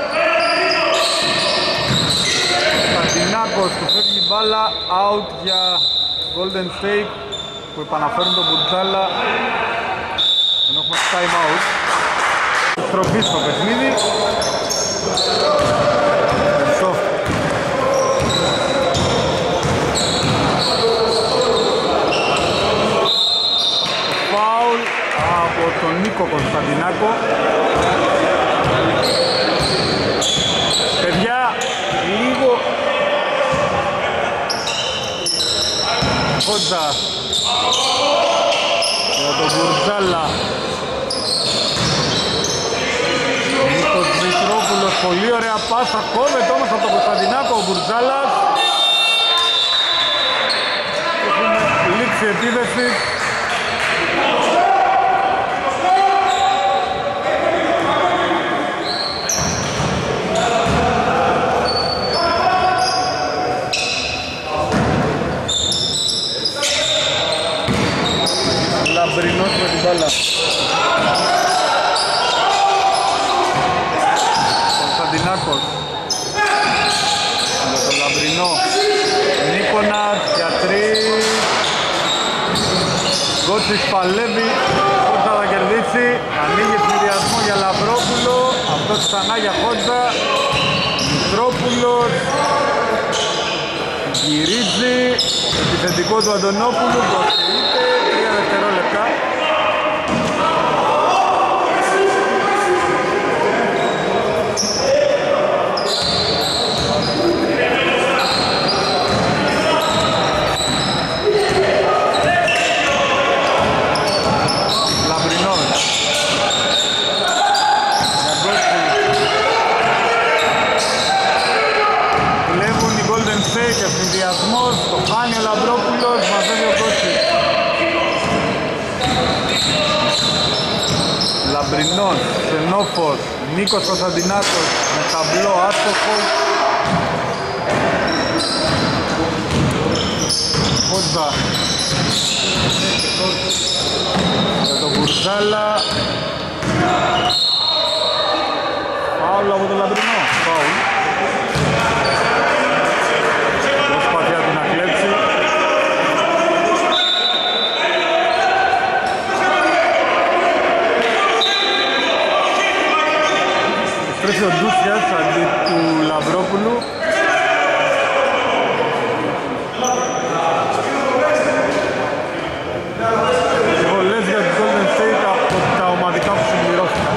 Κωνσταντινάκος του φεύγει η μπάλα, out για Golden State που επαναφέρουν τον Μπουρτζάλα. Ενώ έχουμε time out. Στροφή στο παιχνίδι. Φάουλ από τον Νίκο Κωνσταντινάκο. Παιδιά, λίγο Χότζα για τον Μπουρτζάλα. Νίκος Μητρόπουλος, πολύ ωραία πάσα, κόβεται όμως από τον Κωνσταντινάκο ο Μπουρτζάλας. Έχουμε λήξει επίδεση. Λαμπρινός με την μπάλα. Κωνσταντινάκος με τον Λαμπρινό. Νίκονας για τρεις. Γκότσις παλεύει, πώς θα τα κερδίσει. Ανοίγει συνδυασμό για Λαμπρόπουλο. Αυτός ξανά για Χότζα. Μητρόπουλος γυρίζει. Επιθετικό του Αντωνόπουλου. Προσφυγείται. Τρία δευτερόλεπτα. Και συνδυασμός, το χάνει ο Λαμπρόπουλος, μαζεύει ο Κώστης. Λαμπρινός, Ξενόφος, Νίκος Κωνσταντινάκος με ταμπλό άστοχος. Χότζα για τον Μπουρτζάλα. Φάουλ από τον Λαμπρινό. Φάουλ. Τρέφει ο Ντούσιας αντί του Λαμπρόπουλου. Βολές για τους Golden State από τα ομαδικά που συμπληρώθηκαν.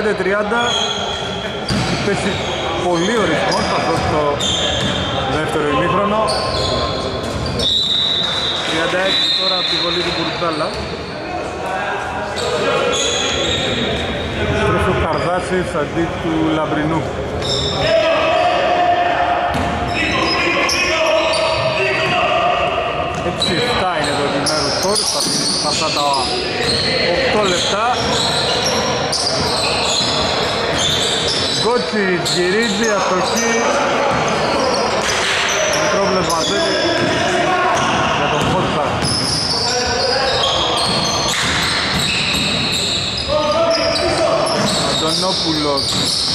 πέντε τριάντα. Πέσει πολύ ο ρυθμός αυτό στο δεύτερο ημίχρονο. τριάντα έξι τώρα από τη βολή του Μπουρτζάλα. Στρέφει ο Καρδάσης αντί του Λαμπρινού. έξι επτά είναι το επιμέρου σκορ, θα finishει αυτά τα οκτώ λεπτά. Γκότσις γυρίζει, αστοχή. Μικρό βλεσματέλη για τον Φώτσα. Αντωνόπουλος.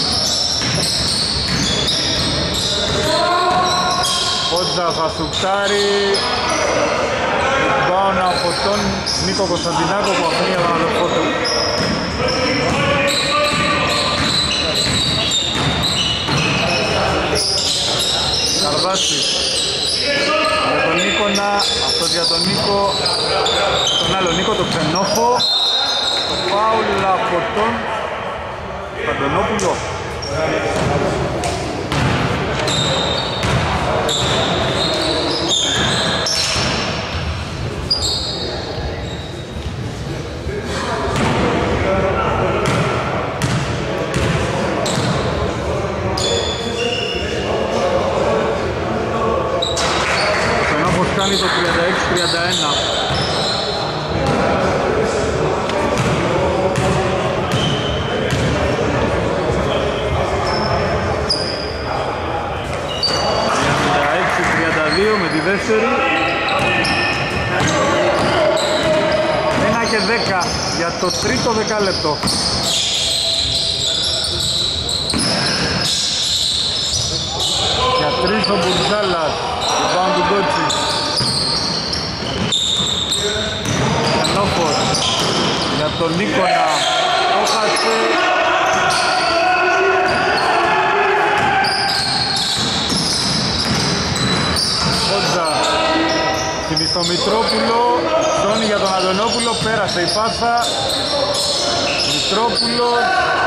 Φώτσα θα σουτάρει. Πάνω από τον Νίκο Κωνσταντινάκο που αφήνει για τον αδερφό του. Καρδάσης για τον Νίκονα, αυτός για τον Νίκο, τον άλλο Νίκο, τον Ξενόφο. Το φάουλ από τον Παντονόπουλο. Κάνει το τριάντα έξι τριάντα ένα. τριάντα έξι τριάντα δύο με τη δεύτερη. ένα και δέκα για το τρίτο δεκάλεπτο. Για τρεις ο Μπουρτζάλας. Πάνω του Γκότσι. Για τον Νίκονα το χάσε. Ότζα την στο Μητρόπουλο. Ζώνη για τον Αντωνόπουλο. Πέρασε η πάσα. Μητρόπουλος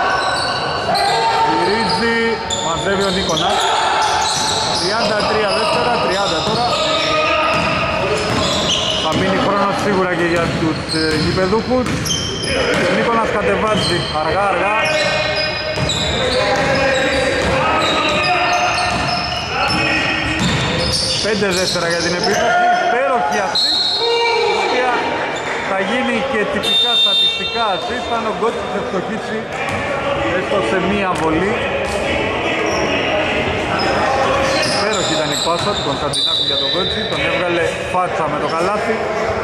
γυρίζει. Μαζεύει ο Νίκονας. τριάντα τρία δεύτερα, τριάντα τώρα. Θα μείνει χρόνος σίγουρα και για τους ε, γηπεδούχους. Ο Νίκονας κατεβάζει αργά αργά. Πέντε δεύτερα για την επίθεση. Υπέροχη αυτή, η οποία θα γίνει και τυπικά στατιστικά assist. Αν ο Γκότσις ευστοχίσει έστω σε μία βολή. Υπέροχη ήταν η πάσα του Κωνσταντινάκου για τον Γκότσι. Τον έβγαλε φάτσα με το καλάθι.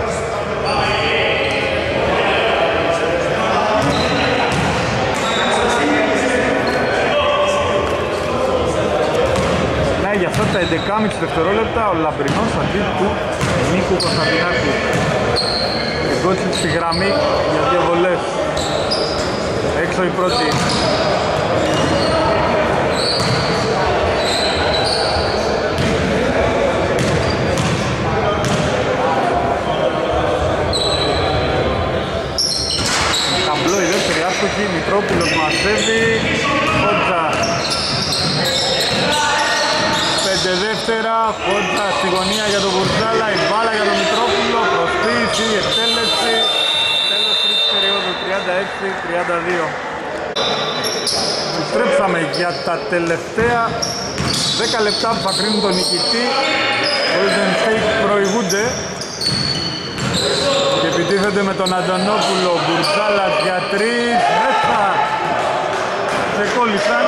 Ναι, για αυτά τα έντεκα και μισό δευτερόλεπτα ο Λαμπρινός αντί του Νίκου Κωνσταντινάκου. Και Γκότσι στη γραμμή για δύο βολές. Έξω η πρώτη. Ταμπλό η δεύτερη άστοχη, Μητρόπουλος μαζεύει. Φώτσα. Πέντε δεύτερα, Φώτσα στη γωνία για τον Μπουρτζάλα, η μπάλα για τον Μητρόπουλο, προσποίηση, εκτέλεση. Τέλος τρίτης περίοδου, τριάντα έξι τριάντα δύο. Επιστρέψαμε για τα τελευταία δέκα λεπτά που θα κρίνουν τον νικητή. Golden State προηγούνται και επιτίθενται με τον Αντωνόπουλο. Μπουρτζάλας για τρεις, μέσα σε κόλλησαν.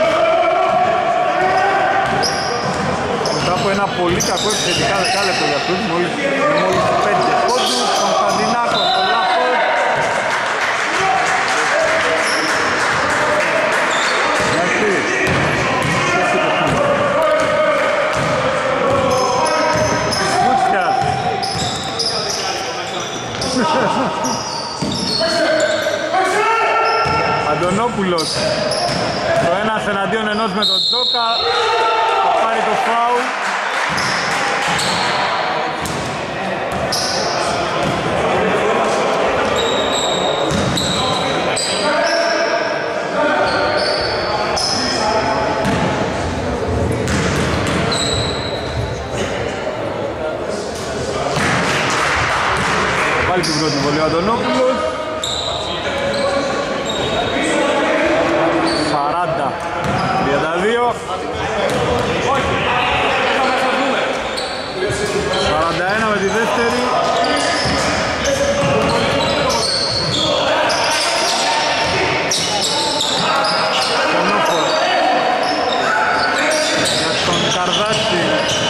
Μετά από ένα πολύ κακό επιθετικά δεκάλεπτο για αυτούς, μόλις, μόλις πέντε πόντους. Κωνσταντινάκος στο λάθος. Γιατί Βούτσιας. Αντωνόπουλος. Το ένας εναντίον ενός με τον Τζόκα. Θα πάρει το φάουλ. Πάλι την πρώτη βολή ο Αντωνόπουλος. σαράντα τριάντα δύο. σαράντα ένα με τη δεύτερη. Κονόφο για τον Καρδάση.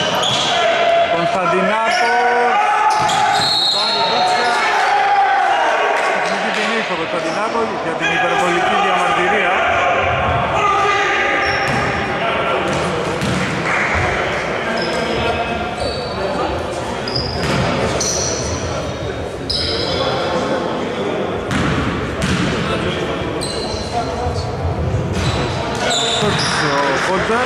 Κωνσταντινάκος. Τεχνική τιμή στο Κωνσταντινάκο για την υπερβολική διαμαρτυρία. Ο Κόντζα.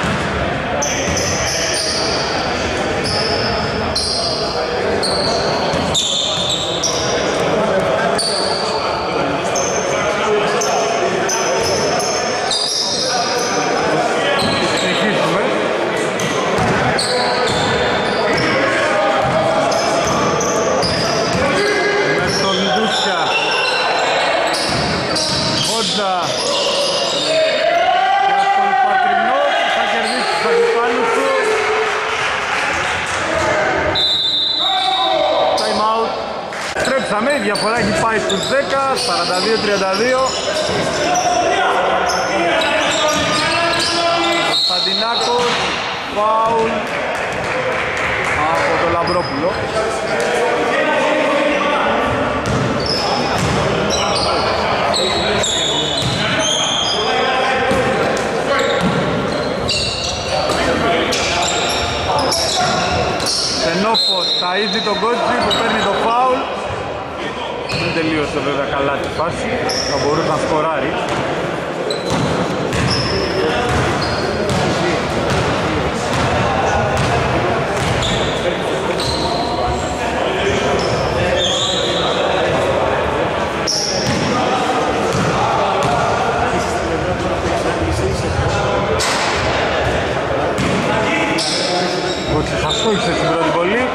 Η διαφορά έχει πάει στους δέκα, σαράντα δύο τριάντα δύο. Κωνσταντινάκος, φάουλ από τον Λαμπρόπουλο. Ξενόφος ταΐζει τον Κότσι που παίρνει το φάουλ. Δεν τελείωσε βέβαια καλά τη φάση, θα μπορούσε να σκοράρει. Ο Τσεσαστόχησε στην πρώτη βολή.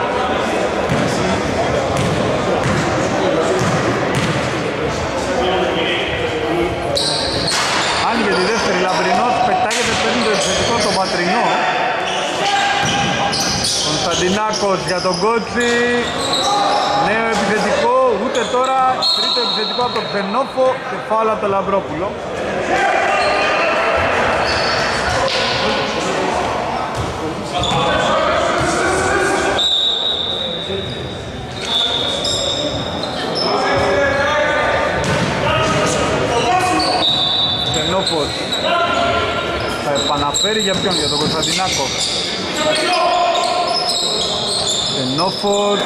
Για τη δεύτερη Λαμπρινός πετάγεται, παίρνει το επιθετικό τον Πατρινό. Κωνσταντινάκος για τον Κότσι. Νέο επιθετικό, ούτε τώρα. Τρίτο επιθετικό από τον Ξενόφο και φάουλ από τον Λαμπρόπουλο. Θα επαναφέρει για ποιον, για τον Κωνσταντινάκο. Ξενόφος.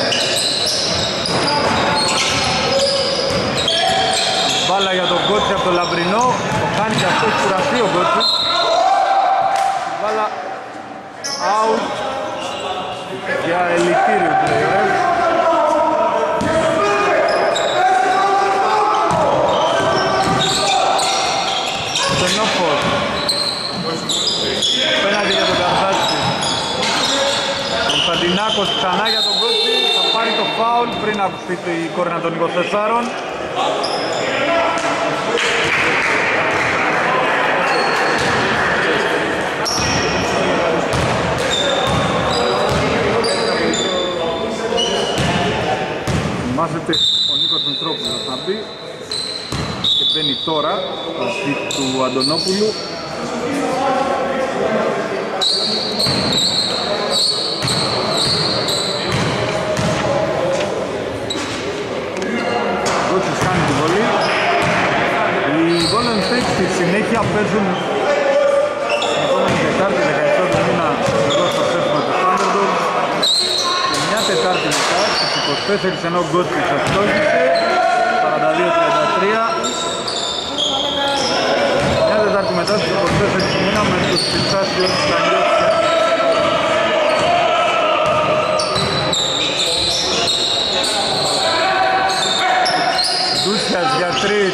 Μπάλα για τον Κότσι από τον Λαμπρινό. Το κάνει και αυτό, έχει κουραστεί ο Κότσι. Μπάλα out για ελιτήριο του Ρεϊρές. Ξενόφος. Πέναντι για τον Καρδάση. Κωνσταντινάκος ξανά για τον Κότσι. Θα πάρει το φάουλ πριν ακουστεί η κόρνα των είκοσι τεσσάρων. Θυμάσετε ο Νίκος Μητρόπουλος να μπει και μπαίνει τώρα αυτή του Αντωνόπουλου. Κότσις κάνει τη βολή. Οι Golden State στη συνέχεια παίζουν την Τετάρτη δεκαεπτά του μήνα εδώ στο σέφημα του Thunderdog και μια Τετάρτη μετά στις είκοσι τέσσερις ενώ ο Κότσις αστόχησε σαράντα δύο τριάντα τρία. Μια Τετάρτη μετά στις είκοσι τέσσερις του μήνα με τους Πιτσάσιους Κανιώτσια. Ντούσιας για τρεις.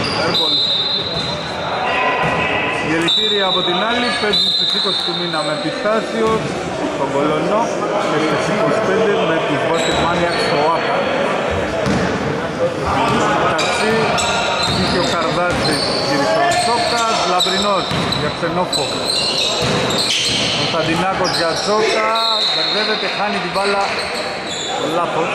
Γελητήρια από την άλλη παίζουν στις είκοσι του μήνα με Πιστάσιος στον Κολονό και στις είκοσι πέντε με τους Basket Maniacs στο Άκα. για Ξενόφο. Κωνσταντινάκος για Τζόκα, μπερδεύεται, χάνει την μπάλα, λάθος.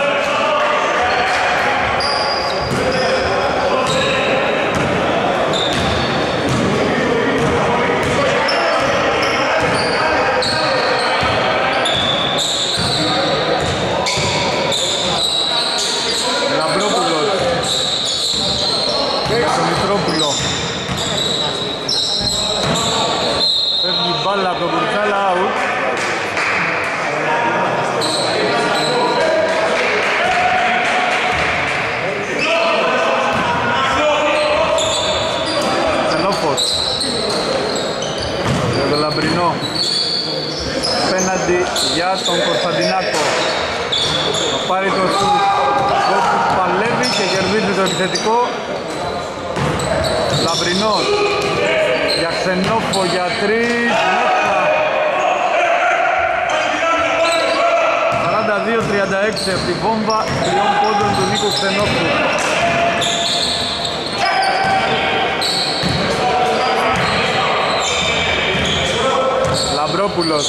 Λαμπρόπουλος για τον Μητρόπουλο. Φεύγει η μπάλα από τον Κουρτσάλα, out. Ξενόφος για τον Λαμπρινό. Πέναντι για τον Κωνσταντινάκο. Θα πάρει το σουτ, παλεύει και κερδίζει το επιθετικό. Λαμπρινός για Ξενόφο για τρεις, σαράντα δύο τριάντα έξι από τη βόμβα τριών πόντων του Νίκου Ξενόφου. Λαμπρόπουλος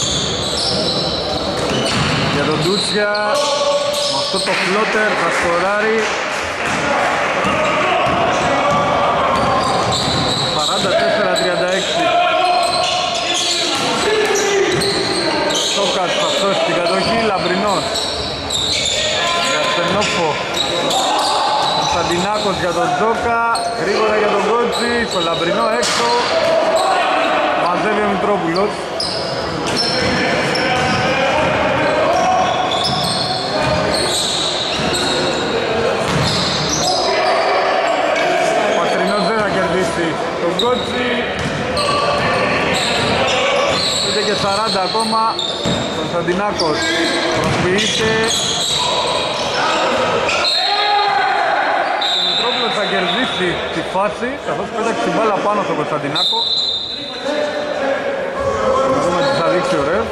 για τον Ντούτσια, με αυτό το φλότερ θα σκοράρει. σαράντα τέσσερα τριάντα έξι. Σόκας θα σώσει την κατοχή, Λαμπρινός για Ξενόφο. Κωνσταντινάκος για τον Τζόκα, γρήγορα για τον Κότσι, στο Λαμπρινό έξω. Μαζεύει ο Μητρόπουλος. Τον Κότσι, πέντε και σαράντα ακόμα. Κωνσταντινάκος προσποιείται. Ο Μητρόπουλος θα κερδίσει τη φάση, καθώς πέταξε την μπάλα πάνω στον Κωνσταντινάκο. Θα δούμε τι θα δείξει ο Ρεφ.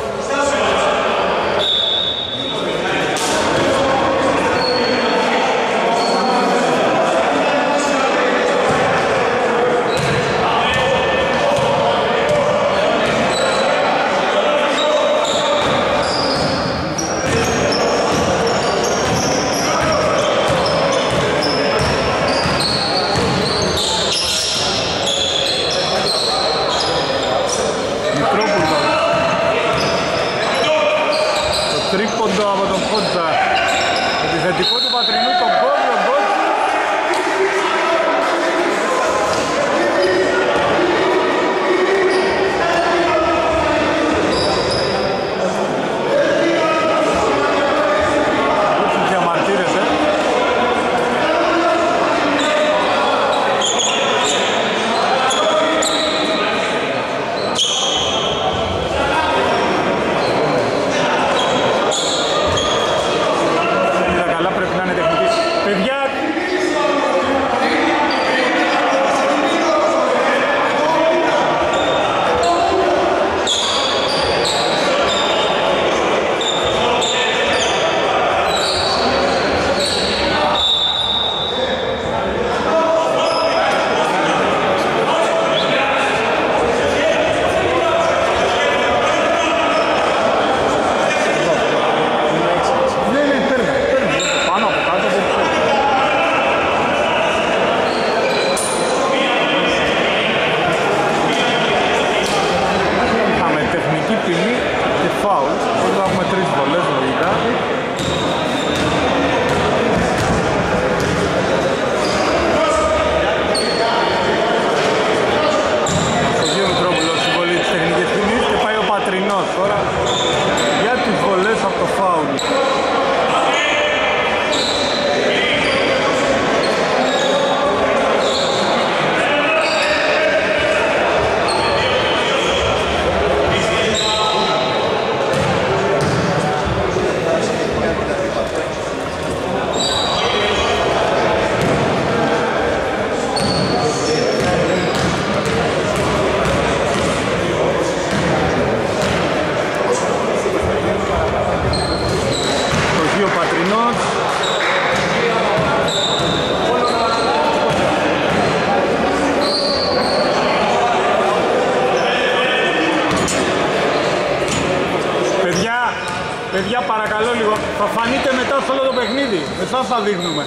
παιχνίδι, μετά θα δείχνουμε.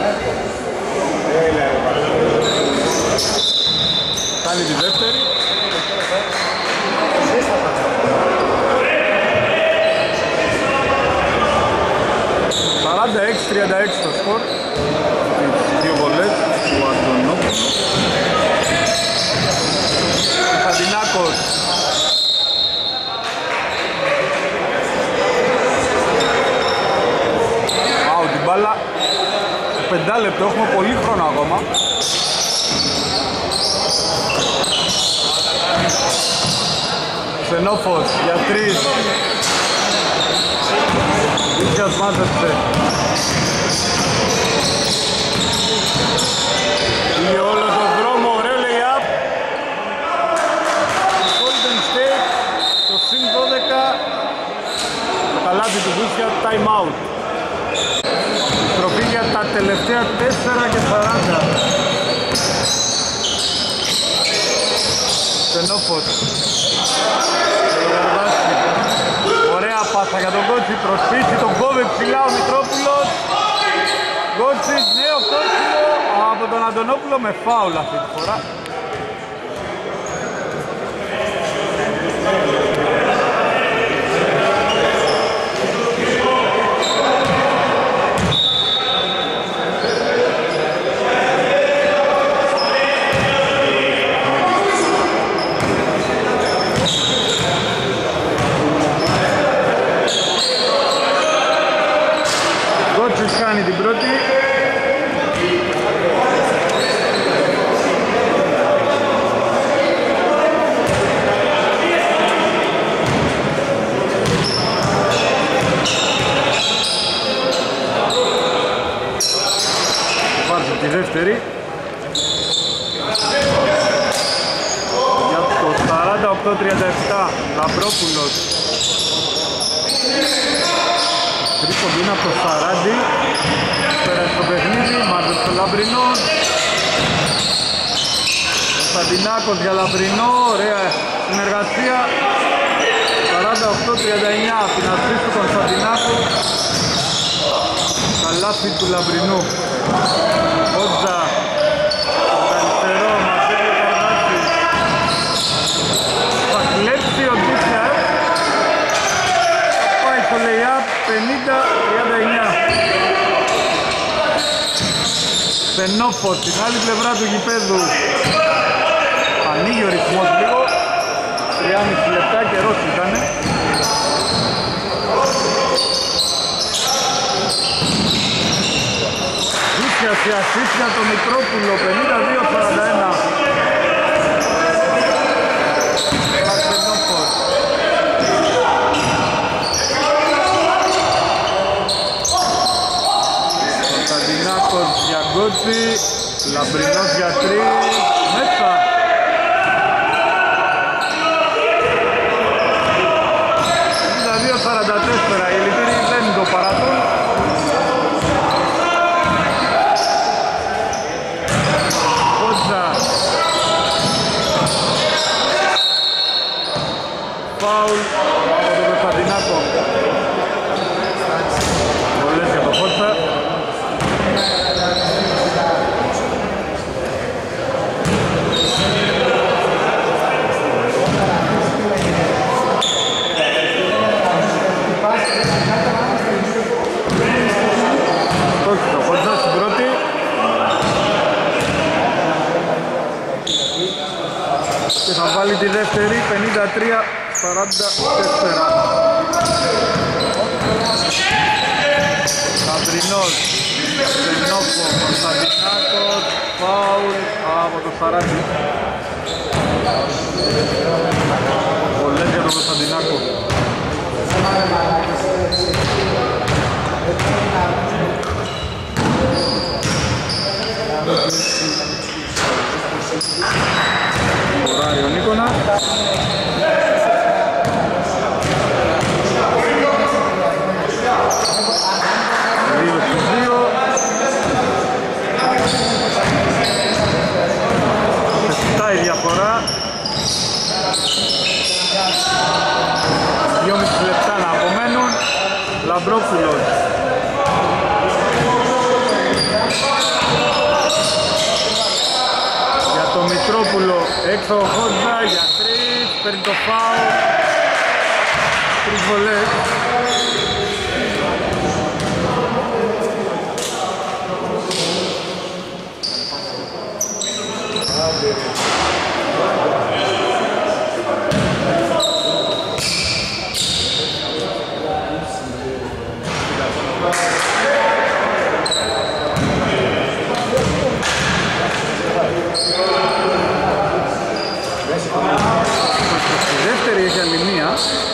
Κάνει τη δεύτερη. σαράντα έξι τριάντα έξι το σκορ. Δύο βολές του Αντωνόπουλου. Κωνσταντινάκος. Άου την μπάλα. Πεντάλεπτο, έχουμε πολύ χρόνο ακόμα. Ξενόφος για τρεις. Ίσιας μάζεψε. Πήγε όλο τον δρόμο, ωραίο lay-up. Golden State, το συν δώδεκα. Το καλάθι του Βούσια, time out. Τροπή για τα τελευταία τέσσερα και σαράντα. Ξενόφος. Ωραία πάσα για τον Κότσι, προσπίσει τον κόβε ψηλά ο Μητρόπουλος. Κότσι, νέο κότσιλο από τον Αντωνόπουλο με φάουλ αυτή τη φορά. Κάνει την πρώτη. Βάζει τη δεύτερη. Για το σαράντα οκτώ τριάντα επτά Λαμπρόπουλος. Τρίποντο είναι από το σαράντα. Πέρασε το παιχνίδι, μάζεψε το Λαμπρινό. Κωνσταντινάκος για Λαμπρινό, ωραία συνεργασία. σαράντα οκτώ τριάντα εννιά, την ασίστ του Κωνσταντινάκου. Καλάθι του Λαμπρινού. Ότζα, το αριστερό, μαζεύει ο Καρδάσης. Θα κλέψει ο Ντίσιας. Θα πάει στο lay-up, πενήντα τριάντα εννιά. Ξενόφος, στην άλλη πλευρά του γηπέδου. Ανοίγει ο ρυθμός λίγο. τριάμισι λεπτά καιρός ήτανε. Δούσιας η ασίστ για τον Μητρόπουλο, πενήντα δύο σαράντα ένα. Ξενόφος. Κωνσταντινάκος για Γκότσι, Λαμπρινός για τρεις, μέσα. πενήντα δύο σαράντα τέσσερα, οι Λιτήροι δεν το παρατούν. Κότσα. Φάουλ από τον Κωνσταντινάκο. Βολές για τον Κότσα. Και θα βάλει τη δεύτερη, πενήντα τρία σαράντα τέσσερα. Λαμπρινός, Ξενόφο, Κωνσταντινάκος, φάουλ από το σαράντα. Βολές για τον Κωνσταντινάκο. Ωραίο ο Νίκονας. Δύο στους δύο. Εφτά η διαφορά. Δυόμισι λεπτά να απομένουν. Λαμπρόπουλος. στο Χότζα για τρεις, παίρνει το φάουλ. Τρεις βολές. Στη δεύτερη έχει άλλη μία.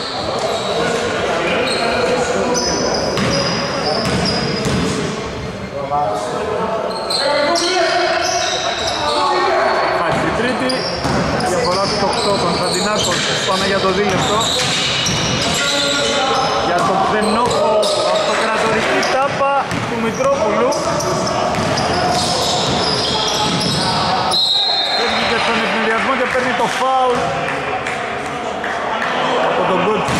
Φάση τρίτη, διαφορά του οκτώ, Κωνσταντινάκος, πάμε για το δίλεπτο. Για το ξενόχο αυτοκρατορική τάπα του Μητρόπουλου. Έβγηκε στον ευνηδιασμό και παίρνει το φάουλ από τον Κότσι.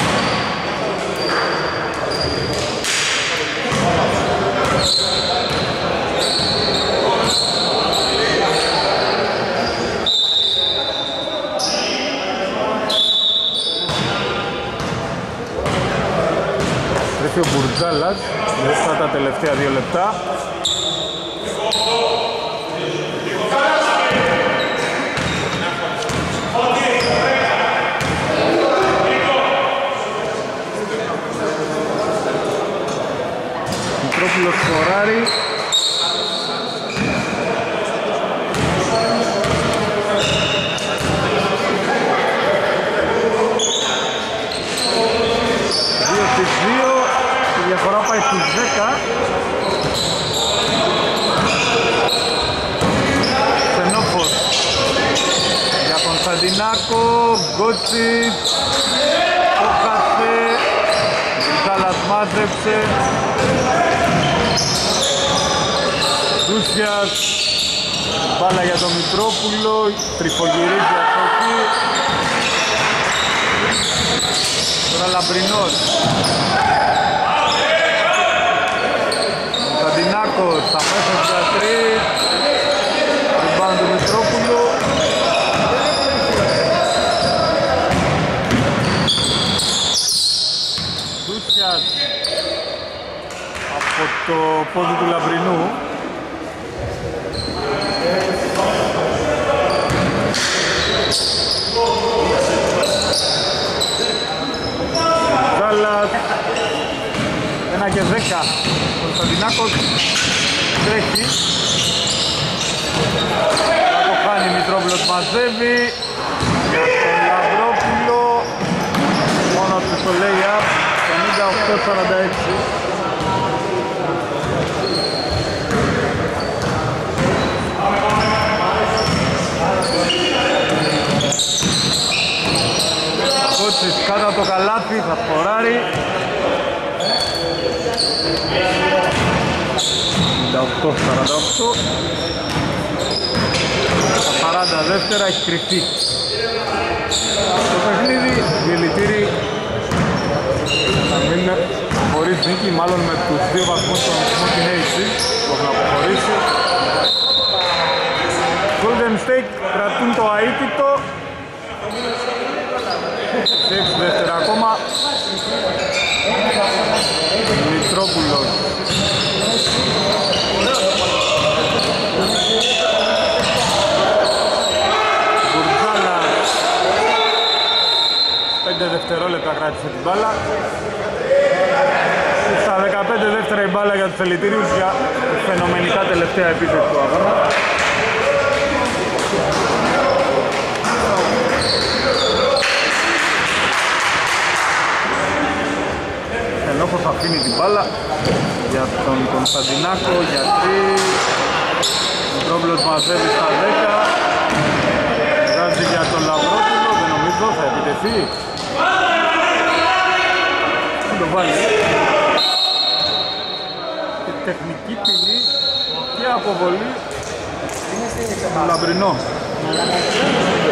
Τρέφει ο Μπουρτζάλας μέσα τα τελευταία δύο λεπτά. Μητρόπουλος σκοράρει. Δύο στις δύο, η διαφορά πάει στους δέκα. Ξενόφος για Κωνσταντινάκο, Γκότσιτς, το καφέ, Ζάλας μάζεψε. Δούσιας, μπάλα για τον Μητρόπουλο, τριφογυρίζει αστοχή. Τώρα Λαμπρινός. Κωνσταντινάκος, αμέσως για τρεις. Rebound του Μητρόπουλου. Δούσιας από το πόδι του Λαμπρινού. Ζάλας, ένα και δέκα. Κωνσταντινάκος τρέχει. Θα το χάνει, Μητρόπουλος μαζεύει. Για τον Λαμπρόπουλο, μόνο του στο lay-up, πενήντα οκτώ σαράντα έξι. Κότσις κάτω από το καλάθι, θα σκοράρει. πενήντα οκτώ σαράντα οκτώ. Τα σαράντα δεύτερα έχει κρυφτεί. Το παιχνίδι διαιτητήρι θα μείνει χωρίς νίκη, μάλλον με τους δύο βαθμούς των Smoking Aces που έχουν αποχωρήσει. Golden State κρατούν το αίτητο. Σε έξι δεύτερα ακόμα. Μητρόπουλος. Μπουρτζάλας. πέντε δευτερόλεπτα κράτησε την μπάλα. Στα δεκαπέντε δεύτερα η μπάλα για τους ελιτήριους για φαινομενικά τελευταία επίθεση του αγώνα. Ενόχος αφήνει την μπάλα για τον Κωνσταντινάκο, γιατί ο Μητρόπουλος μαζεύει στα δέκα. Βγάζει για τον Λαμπρόπουλο, δεν νομίζω θα επιτεθεί. Θα το βάλει. Και τεχνική ποινή και αποβολή του Λαμπρινό.